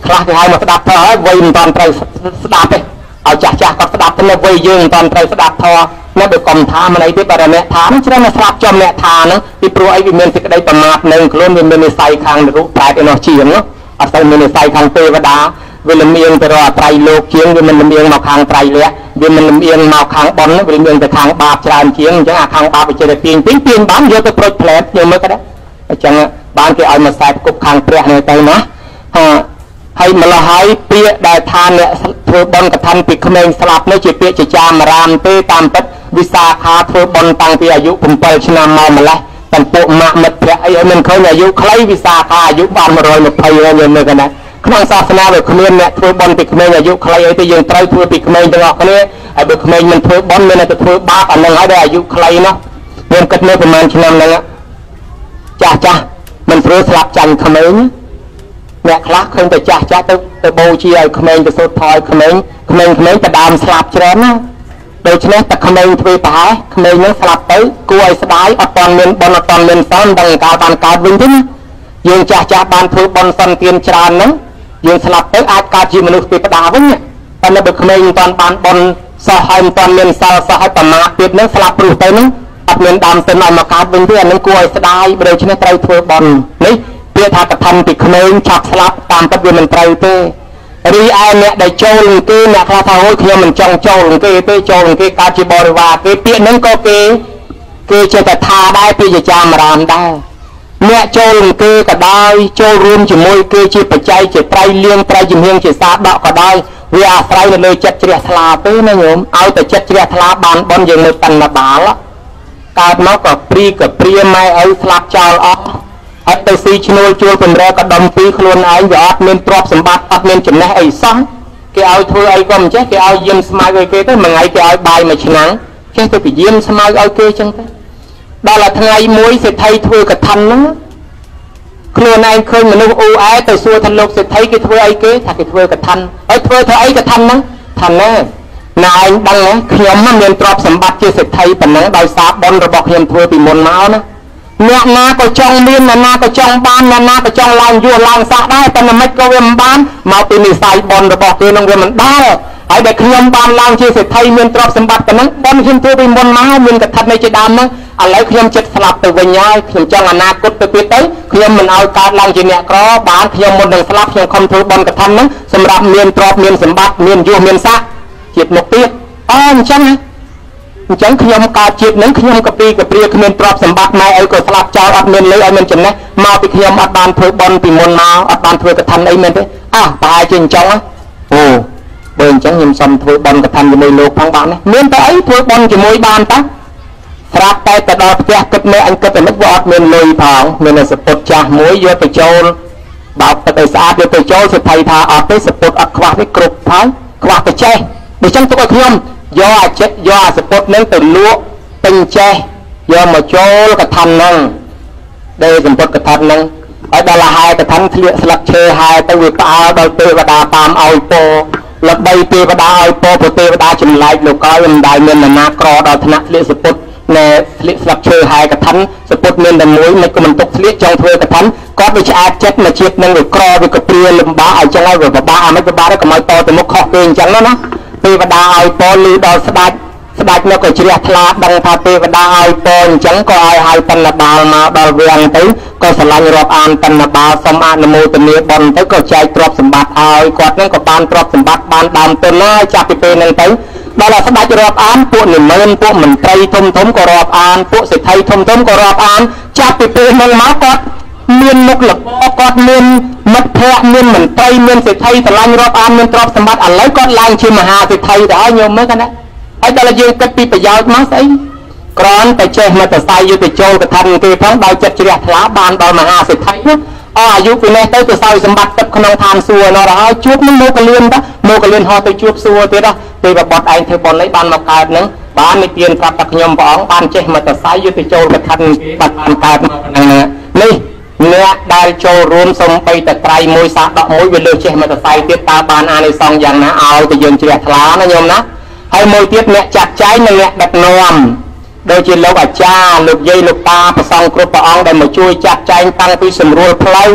ខ្លះគេឲ្យមកស្ដាប់ធម៌ហើយវ័យមិនតាន់ត្រូវស្ដាប់ទេឲ្យចាស់ចាស់គាត់ស្ដាប់ទៅនៅវ័យយើងមិនតាន់ត្រូវស្ដាប់ធម៌នៅបើកុំថាមិនអីទេបើអ្នកថានឹងច្រើនតែស្ដាប់ចំអ្នកថាហ្នឹងពីព្រោះអីវាមានសេចក្តីប្រមាទនឹងខ្លួនវាមាននិស្ស័យខាងរូបប្រែតឯនោះជាងអត់ទៅមាននិស្ស័យខាងទេវតាវាលំអៀងទៅរកត្រៃលោកជាងវាមិនលំអៀងមកខាងត្រៃលក្ខវាមិនលំអៀងមកខាងបុណ្យវាលំអៀងទៅខាងបាបច្រើនជាងអញ្ចឹងអាខាងបាបវាចេះតែទាញទាញទាញបានយកទៅប្រូចផ្លែតយកមើលក៏ដែរអញ្ចឹងបានគេឲ្យមកខ្សែគប់ខាងព្រះនេះទៅណាហើយម្ល៉េះហើយពាក្យដែលថាអ្នកធ្វើបុណ្យកឋិនពីក្មេងស្លាប់នេះជាពាក្យចចាមរាមទេតាមពិតវិសាខាធ្វើបុណ្យតាំងពីអាយុ7ឆ្នាំមកម្ល៉េះទាំងពួកម៉ាក់មិត្តភក្តិអីឲ្យមិនឃើញអាយុខ្លីវិសាខាអាយុបាន120ហើយយើងមើលកណ្ដាក្នុងសាសនាវាគ្មានអ្នកធ្វើបុណ្យពីក្មេងអាយុខ្លីអីទេយើងត្រូវធ្វើពីក្មេងទាំងអស់គ្នាហើយបើក្មេងមិនធ្វើបុណ្យមានតែធ្វើបាបអានឹងហើយដែលអាយុខ្លីនោះខ្ញុំគិតមើលប្រហែលឆ្នាំហ្នឹងចាស់ចាស់មិនស្រួលស្លាប់ចាញ់ក្មេងអ្នកខ្លះឃើញតែចាស់ចាស់ទៅទៅបូជាឲ្យក្មេងទៅសូត្រថយក្មេងក្មេងក្មេងទៅដើមស្លាប់ច្រើនណាដូច្នេះតែក្មេងធ្វើប្រហែលក្មេងហ្នឹងស្លាប់ទៅគួរឲ្យស្ដាយអត់តាន់មានបុណ្យអត់តាន់មានសន្តិដល់កាលបានកើតវិញទេណាយើងចាស់ចាស់បានធ្វើបុណ្យសន្តិទានច្រើនហ្នឹងយើងស្លាប់ទៅអាចកើតជាមនុស្សទេវតាវិញតែនៅបើក្មេងមិនតាន់បានបុណ្យសោះហើយមិនតាន់មានសិលសោះហើយប្រមាទទៀតហ្នឹងស្លាប់ព្រោះទៅហ្នឹងអត់មានដើមសិនឲ្យមកកើតវិញទេអានឹងគួរឲ្យស្ដាយដូច្នេះត្រូវធ្វើបុណ្យនេះពាក្យថាកឋិនពីក្មេងឆាប់ស្លាប់តាមពិតវាមិនត្រូវទេរីឯអ្នកដែលចូលនឹងគេអ្នកខ្លះថាអូយខ្ញុំមិនចង់ចូលនឹងគេទេចូលនឹងគេកើតជាបរិវារគេពាក្យហ្នឹងក៏គេគេចេះតែថាដែរពាក្យចាមរាមដែរអ្នកចូលនឹងគេក៏ដោយចូលរួមជាមួយគេជាបច្ច័យជាត្រៃលៀងត្រៃជំនៀងជាសាដកក៏ដោយវាអាស្រ័យនៅលើចិត្តជ្រះថ្លាទេណាញោមឲ្យតែចិត្តជ្រះថ្លាបានបន់យើងនៅតណ្ណបាល់កើតមកក៏ព្រីក៏ព្រាម៉ែឪស្លាប់ចោលអស់អត់ទៅស៊ីឈ្នួលជួលបំរើក៏ដំពីខ្លួនឯងវាអត់មានទ្រព្យសម្បត្តិអត់មានចំណេះអីសោះគេឲ្យធ្វើអីក៏មិនចេះគេឲ្យយាមស្មៅឲ្យគេទៅមួយថ្ងៃគេឲ្យបាយមួយឆ្នាំចេះទៅយាមស្មៅឲ្យគេចឹងទៅដល់តែថ្ងៃមួយសេដ្ឋីធ្វើកឋិនហ្នឹងខ្លួនឯងឃើញមនុស្សអ៊ូអែទៅសួរថាលោកសេដ្ឋីគេធ្វើអីគេថាគេធ្វើកឋិនហើយធ្វើធ្វើអីកឋិនហ្នឹងថាណែណែឯងដឹងណាខ្ញុំមានទ្រព្យសម្បត្តិជាសេដ្ឋីប៉ុណ្ណឹងដោយសារបុណ្យរបស់ខ្ញុំធ្វើពីមុនមកណាអ្នកណាក៏ចង់មានអ្នកណាក៏ចង់បានអ្នកណាក៏ចង់ឡើងយួរឡើងស័ក្តិដែរតែមិនក៏វាមិនបានមកពីនិស្ស័យបុណ្យរបស់គេនឹងវាមិនដែរហើយដែលខ្ញុំបានឡើងជាសេដ្ឋីមានទ្រព្យសម្បត្តិប៉ុណ្ណឹងបុណ្យខ្ញុំធ្វើពីមុនមកមានកឋិននេះជាដើមហ្នឹងឥឡូវខ្ញុំចិត្តស្លាប់ទៅវិញហើយខ្ញុំចង់អនាគតទៅទៀតទៅខ្ញុំមិនឲ្យកើតឡើងជាអ្នកក្របានខ្ញុំមុននឹងស្លាប់ខ្ញុំខំធ្វើបុណ្យកឋិនហ្នឹងសម្រាប់មានទ្រព្យមានសម្បត្តិមានយសមានស័ក្តិជាតិមុខទៀតអអញ្ចឹងណាអញ្ចឹងខ្ញុំកើតជាតិហ្នឹងខ្ញុំកពីកព្រាគ្មានទ្រព្យសម្បត្តិម៉ែអីក៏ស្លាប់ចោលអត់មានលុយឲ្យមានចំណេះមកពីខ្ញុំអត់បានធ្វើបុណ្យពីមុនមកអត់បានធ្វើកឋិនអីមែនទេអះប្រហែលជាអញ្ចឹងអូបើអញ្ចឹងខ្ញុំសុំធ្វើបុណ្យកឋិនជាមួយលោកផងបានណាមានតែអីធ្វើបុណ្យជាមួយបានតាស្រាប់តែទៅដល់ផ្ទះគិតមើលអញគិតតែមិនវាអត់មានលុយផងមានតែសពុតចាស់មួយយកទៅចូលបោកទឹកឲ្យស្អាតយកទៅចូលសិទ្ធិថាអត់ទេសពុតអត់ខ្វះទេគ្រប់ផងខ្វះតែចេះដូច្នេះទុកឲ្យខ្ញុំយកអាចិត្តយកអាសពុតនឹងទៅលក់ពេញចេះយកមកចូលកឋិនហ្នឹងដែលសម្ពុតកឋិនហ្នឹងហើយដល់ហែកឋិនធ្លាកស្លឹកឈើហែទៅវាផ្អើលដល់ទេវតាតាមឲ្យពោល្បីទេវតាឲ្យពោព្រោះទេវតាចម្លែកលោកឲ្យមិនដែលមាននរណាក្រដល់ថ្នាក់ធ្លាកសពុតណែធ្លាកស្លឹកឈើហែកឋិនសពុតមានតែមួយមិនក៏មិនទុកធ្លាកចង់ធ្វើកឋិនគាត់វាឆ្អាតចិត្តមកជាតិនឹងវាក្រវាកព្រាលំបាកឲ្យចឹងហើយវាពិបាកអាមិនពិបាកកុំឲ្យតទៅមុខខុសគេអញ្ចឹងណាទេវតាឲ្យពរលឺដល់ស្ដេចស្ដេចនោះក៏ជ្រះថ្លាដឹងថាទេវតាឲ្យពរអញ្ចឹងក៏ឲ្យហៅតណ្ណបាលមកដល់វាំងទៅក៏ស្រឡាញ់រាប់អានតណ្ណបាលសូមអនុមោទនាបុណ្យទៅក៏ចែកទ្រព្យសម្បត្តិឲ្យគាត់នឹងក៏បានទ្រព្យសម្បត្តិបានដើមទុនហើយចាប់ពីពេលហ្នឹងទៅដល់ស្ដេចរាប់អានពួកនិមឺនពួកមន្ត្រីធំធំក៏រាប់អានពួកសេដ្ឋីធំធំក៏រាប់អានចាប់ពីពេលហ្នឹងមកគាត់មានមុខលបគាត់មានមិត្តភ័ក្តិមានមន្ត្រីមានសេដ្ឋីស្រឡាញ់រាប់អានមានទ្រព្យសម្បត្តិឥឡូវគាត់ឡើងជាមហាសេដ្ឋីទៅហើយញោមមើលគាត់ណាហើយដល់យើងគិតពីប្រយោជន៍មកស្អីក្រនតែចេះមកតសៃយកទៅចូលកឋិនគេផងដោយចិត្តជ្រះថ្លាបានដល់មហាសេដ្ឋីអស់អាយុពីនេះទៅទៅសោយសម្បត្តិទឹកក្នុងឋានសួគ៌នោះហើយជួបនឹងមកលឿនតាមកលឿនហោះទៅជួបសួគ៌ទៀតណាទេវបុត្រឯងធ្វើបុណ្យនេះបានមកកើតនឹងបាននិទានប្រាប់តែខ្ញុំព្រះអង្គបានចេះមកតសៃយកទៅចូលកឋិនគេបានកើតមកហ្នឹងនេះអ្នកដែលចូលរួមសំបីតត្រៃមួយសាដកមួយវាលើចេះមកតសៃទៀតតើបានអានិសង្សយ៉ាងណាឲ្យទៅយើងជ្រះថ្លាណាញោមណាហើយមួយទៀតអ្នកចាត់ចែងនិងអ្នកដឹកនាំដូចជាលោកអាចារ្យលោកយាយលោកតាព្រះសង្ឃគ្រប់ព្រះអង្គដែលមកជួយចាត់ចែងតាំងពីសម្រួលផ្លូវ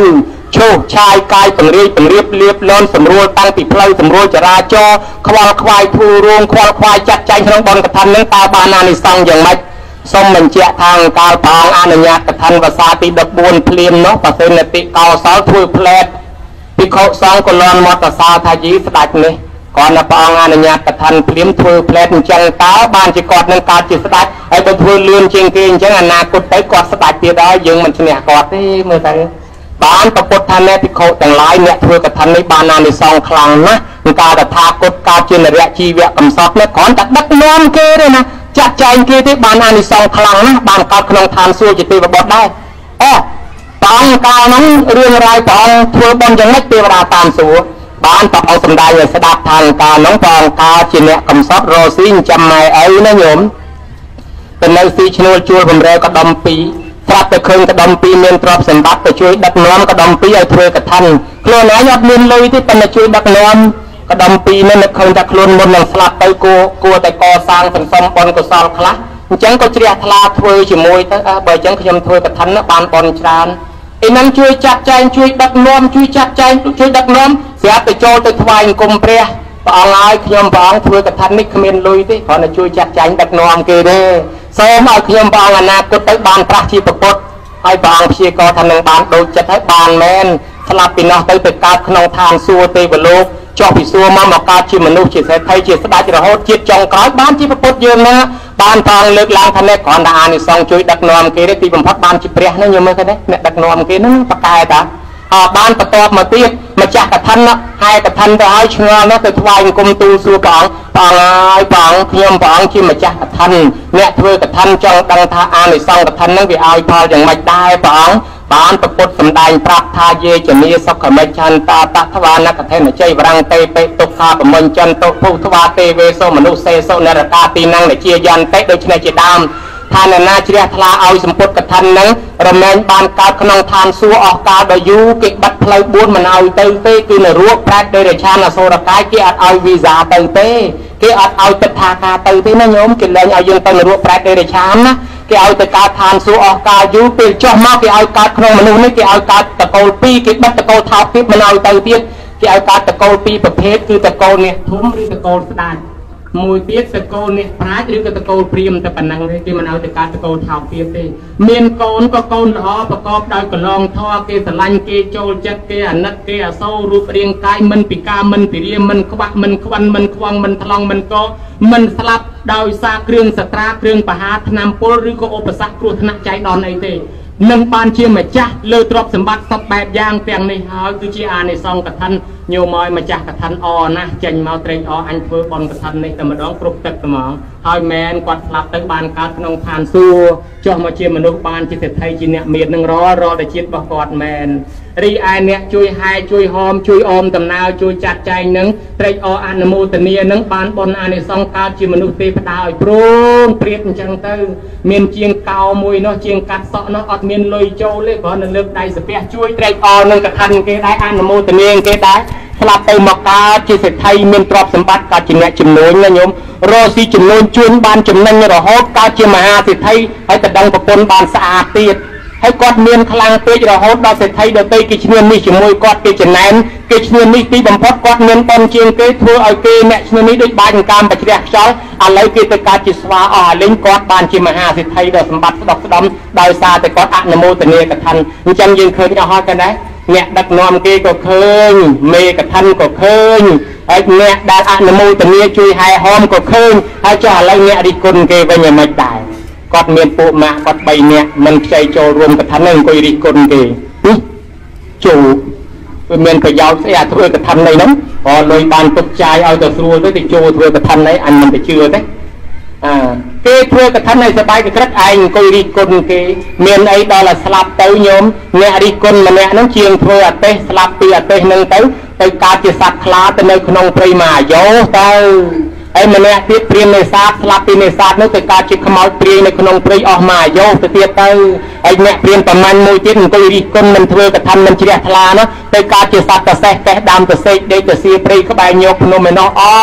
ឈូឆាយកាយបង្រៀបបង្រៀបលៀបលន់សម្រួលតាំងពីផ្លូវសម្រួលចរាចរណ៍ខ្វល់ខ្វាយធូររួមខ្វល់ខ្វាយចាត់ចែងក្នុងបនកថានឹងតើបានអានិសង្សយ៉ាងម៉េចសូមបញ្ជាក់ថាកាលព្រះអង្គអនុញ្ញាតកថាភាសាទីដប់បួនភ្លាមនោះប្រសិនតិកោសលធ្វើផ្លែតភិក្ខុសង្ឃក៏លន់មកតសាថាយីស្ដេចនេះគាត់នៅព្រះអង្គអនុញ្ញាតកថាភ្លាមធ្វើផ្លែតអញ្ចឹងតើបានជាគាត់នឹងកើតជាស្ដេចហើយបើធ្វើលឿនជាងគេអញ្ចឹងអនាគតទៅគាត់ស្ដេចទៀតហើយយើងមិនឈ្នះគាត់ទេមើលទៅបានប្រពុតថាអ្នកភិក្ខុទាំងឡាយអ្នកធ្វើកថានេះបានអានិសង្សខ្លាំងណាស់ក្នុងការតថាគតកើតជានរៈជីវៈកំសត់នេះគ្រាន់តែដឹកនាំគេទេណាចាត់ចែងគេទេបានអានិសង្សខ្លាំងណាស់បានកើតក្នុងឋានសួគ៌ជាទេវបុត្រដែរអូព្រះអង្គកាលហ្នឹងរឿងរ៉ាវព្រះអង្គធ្វើបុណ្យយ៉ាងម៉េចទេវតាតាមសួគ៌បានព្រះអង្គសម្ដែងឲ្យស្ដាប់ថាកាលហ្នឹងព្រះអង្គកើតជាអ្នកកំសត់រស់ស៊ីចាំម៉ែអីណាញោមទៅនៅស៊ីឈ្នួលជួលបំរើកដុំពីរស្រាប់តែឃើញកដុំពីរមានទ្រព្យសម្បត្តិទៅជួយដឹកនាំកដុំពីរឲ្យធ្វើកថាខ្លួនឯងអត់មានលុយទេប៉ុន្តែជួយដឹកនាំកដុំពីរនេះនឹកឃើញថាខ្លួនមុននឹងស្លាប់ទៅគួរគួរតែកសាងសន្សំបុណ្យកុសលខ្លះអញ្ចឹងក៏ជ្រះថ្លាធ្វើជាមួយទៅបើអញ្ចឹងខ្ញុំធ្វើកថាបានបុណ្យច្រើនឯនឹងជួយចាត់ចែងជួយដឹកនាំជួយចាត់ចែងជួយដឹកនាំស្រាប់តែចូលទៅថ្វាយអង្គមព្រះព្រះអង្គឲ្យខ្ញុំព្រះអង្គធ្វើកថានេះគ្មានលុយទេគ្រាន់តែជួយចាត់ចែងដឹកនាំគេទេសូមឲ្យខ្ញុំព្រះអង្គអនាគតទៅបានប្រាស់ជាប្រពុតហើយព្រះអង្គព្យាករថានឹងបានដូចចិត្តហើយបានមែនស្លាប់ពីនោះទៅទៅកើតក្នុងឋានសួគ៌ទេវលោកចុះពីសួគ៌មកមកកើតជាមនុស្សជាសេដ្ឋីជាស្ដេចរហូតជាតិចុងក្រោយបានជាប្រពុតយើងណាបានព្រះអង្គលើកឡើងថានេះគ្រាន់តែអានិសង្សជួយដឹកនាំគេទេទីបំផុតបានជាព្រះណាខ្ញុំមើលឃើញទេអ្នកដឹកនាំគេហ្នឹងប្រកែតាអើបានបន្ទាប់មកទៀតម្ចាស់កថាហើយកថាទៅឲ្យឆ្ងល់ណាស់ទៅថ្វាយអង្គមទូលសួរព្រះអង្គព្រះអង្គហើយព្រះអង្គខ្ញុំព្រះអង្គជាម្ចាស់កថាអ្នកធ្វើកថាចង់ដឹងថាអានិសង្សកថាហ្នឹងវាឲ្យផលយ៉ាងម៉េចដែរព្រះអង្គបានប្រពុតសម្ដែងប្រាប់ថាយេជនីសុខមិច្ឆន្តាតថ្វានកថេនជ័យវរង្តេបេទុក្ខាបមិញ្ចន្តុភុថ្វាទេវេសោមនុស្សសេសោនរកាទីnăngដែលជាយន្តិដូច្នេះជាដើមថានរណាជ្រះថ្លាឲ្យសម្ពុតកថានឹងរមែងបានកើតក្នុងឋានសួគ៌អស់កាលដ៏យូរគេបាត់ផ្លូវបួនមិនឲ្យទៅទេគឺនរកប្រែតដេរឆានអសូរកាយគេអត់ឲ្យវីសាទៅទេគេអត់ឲ្យទឹកថាការទៅទេណាញោមគេលែងឲ្យយើងទៅនរកប្រែតដេរឆានណាគេឲ្យទៅកើតឋានសួគ៌អស់កាលយូរពេលចុះមកគេឲ្យកើតក្នុងមនុស្សនេះគេឲ្យកើតតកូលពីរគេបាត់តកូលថោកទៀតមិនឲ្យទៅទៀតគេឲ្យកើតតកូលពីរប្រភេទគឺតកូលនេះធំឬតកូលស្ដាច់មួយទៀតតកូលនេះប្រាជ្ញឬក៏តកូលព្រាមតែប៉ុណ្ណឹងទេគេមិនឲ្យទៅកើតតកូលថោកទៀតទេមានកូនក៏កូនល្អប្រកបដោយកលងធម៌គេស្រឡាញ់គេចូលចិត្តគេអាណិតគេអសូររូបរាងកាយមិនពិការមិនពិរាមិនខ្វះមិនខ្វិនមិនខ្វងមិនថ្លង់មិនកមិនស្លាប់ដោយសារគ្រឿងសត្រាគ្រឿងបហាថ្នាំពុលឬក៏ឧបសគ្គគ្រោះថ្នាក់ចៃដន្យអីទេនឹងបានជាម្ចាស់លើទ្រព្យសម្បត្តិសពបែបយ៉ាងទាំងនេះហើយគឺជាអានិសង្សកថាញោមឲ្យម្ចាស់កថាអណាស់ចេញមកត្រេកអរអញធ្វើបន់កថានេះតែម្ដងគ្រប់ទឹកត្មងហើយមែនគាត់ស្លាប់ទៅបានកើតក្នុងឋានសួគ៌ចុះមកជាមនុស្សបានជាសេដ្ឋីជាអ្នកមាននឹងរលរលតែជាតិរបស់គាត់មែនរីឯអ្នកជួយហែជួយហោមជួយអមដំណើរជួយចាត់ចែងនឹងត្រេកអរអនុមោទនានឹងបានបន់អានិសង្សកើតជាមនុស្សទេវតាឲ្យព្រមព្រៀតអញ្ចឹងទៅមានជាងកោមួយនោះជាងកាត់សក់នោះអត់មានលុយចូលទេគ្រាន់តែលើកដៃសាពះជួយត្រេកអរនឹងកថាគេដែរអនុមោទនាគេដែរស្លាប់ទៅមកកើតជាសេដ្ឋីមានទ្រព្យសម្បត្តិកើតជាអ្នកចំនួនណាញោមរស់ស៊ីចំនួនជួនបានចំណេញរហូតកើតជាមហាសេដ្ឋីហើយតដឹងប្រពន្ធបានស្អាតទៀតហើយគាត់មានខ្លាំងពេករហូតដល់សេដ្ឋីដទៃគេឈ្នានីសជាមួយគាត់គេចំណែនគេឈ្នានីសទីបំផុតគាត់មានបនជាងគេធ្វើឲ្យគេអ្នកឈ្នានីសដូចបាច់កាមបជ្រះខ្យល់ឥឡូវគេទៅកើតជាស្វាអស់លេងគាត់បានជាមហាសេដ្ឋីដល់សម្បត្តិស្ដុកស្ដំដោយសារតែគាត់អនុមោទនាកថាអញ្ចឹងយើងឃើញអស់ហើយกันដែរអ្នកដឹកនាំគេក៏ឃើញមេកថាក៏ឃើញហើយអ្នកដែលអនុមោទនាជួយហែហោមក៏ឃើញហើយចុះឥឡូវអ្នករិះគន់គេវិញយ៉ាងម៉េចដែរគាត់មានពួកម៉ាក់គាត់បីនាក់មិនខ្ចីចូលរួមកថានឹងអង្គុយរិះគន់គេជូវាមានប្រយោជន៍ស្អីអាធ្វើកថានេះហ្នឹងក៏លុយបានទុកចាយឲ្យទៅស្រួលទៅទៅចូលធ្វើកថានេះអញមិនទៅជឿទេអើគេធ្វើកថានេះសบายក្រឹកឯងអង្គុយរិះគន់គេមានអីដល់តែស្លាប់ទៅញោមអ្នករិះគន់ម្នាក់ហ្នឹងជាងធ្វើអទេសស្លាប់ពីអទេសហ្នឹងទៅទៅកើតជាសត្វខ្លាទៅនៅក្នុងព្រៃម៉ាយោទៅហើយម្នាក់ទៀតព្រាមនេសាទស្លាប់ពីនេសាទនោះទៅកើតជាខ្មោចព្រាយនៅក្នុងព្រៃអស់ម៉ាយោទៅទៀតទៅហើយអ្នកព្រាមប្រមាញ់មួយទៀតអង្គុយរិះគន់មិនធ្វើកថាមិនជ្រះថ្លានោះទៅកើតជាសត្វប្រសេះកេះដើមប្រសេកដេកទៅសៀព្រៃក្បែរញោកភ្នំឯណោះអស់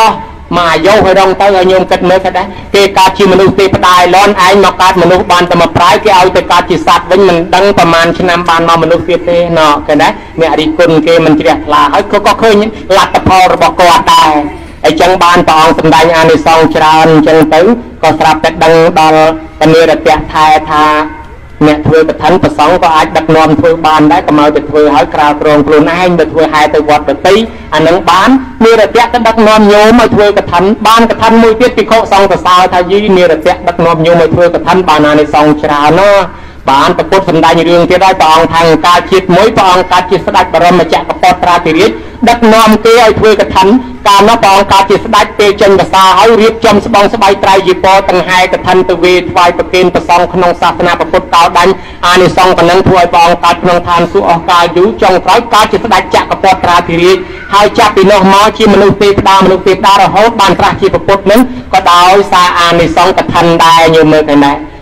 mà dâu hay đông tới ở nhôm cất mới cái đấy cái cá chi mình ưu tiên đài lon ai mà cá mình ưu ban tầm trái cái ao tới cá chi sạt với mình đăng tầm màn trên năm ban mà mình ưu tiên thế nọ cái đấy mẹ đi cùng cái mình chỉ là hết có có khơi những lạt tập hồ bọc quạt đàiไอ้จังบานตองสำได้งานในซองจานจังตื้อก็สลับแต่ดังดอลกันเนื้อแต่แทายทาเนี่ยถวยประทันประสองก็อาจดักนอนถวยบานได้ก็มาแต่ถวยหายกราวกรองกลุ่นให้แต่ถวยหายแต่วัดแต่ตีอันนั้นบานเนื้อแต่แก็ดักนอนโยมมาถวยกระทันบานกระทันมือเตี้ยปีโคซองแต่สาวทายีเนื้อแต่แก็ดักนอนโยมมาถวยกระทันบานในซองจานเนาะบานตะพุทธสำได้ในเรื่องที่ได้ตองทางการจิตมวยตองการจิตสดัดบรมจักรพรรดิราธิริศดักนอมเกยถวยกระทันการนับตองการจิตสดัดเปย์จันกษาให้เรียบจำสบองสบายใจยิปอตั้งไฮกระทันตะเวทไฟประเคนประสองขนมศาสนาประพุทธกาวดันอานิสงส์กันนั้นถวยตองการพนงทานสุออกายอยู่จงไร้การจิตสดัดจักรพรรดิราธิริศให้จับปีนอมอชีมนุษย์เทพดามนุษย์เทพดาเราโหบานพระชีประพุทธนั้นก็ดาวสาอานิสงส์กระทันได้อยู่เมื่อไง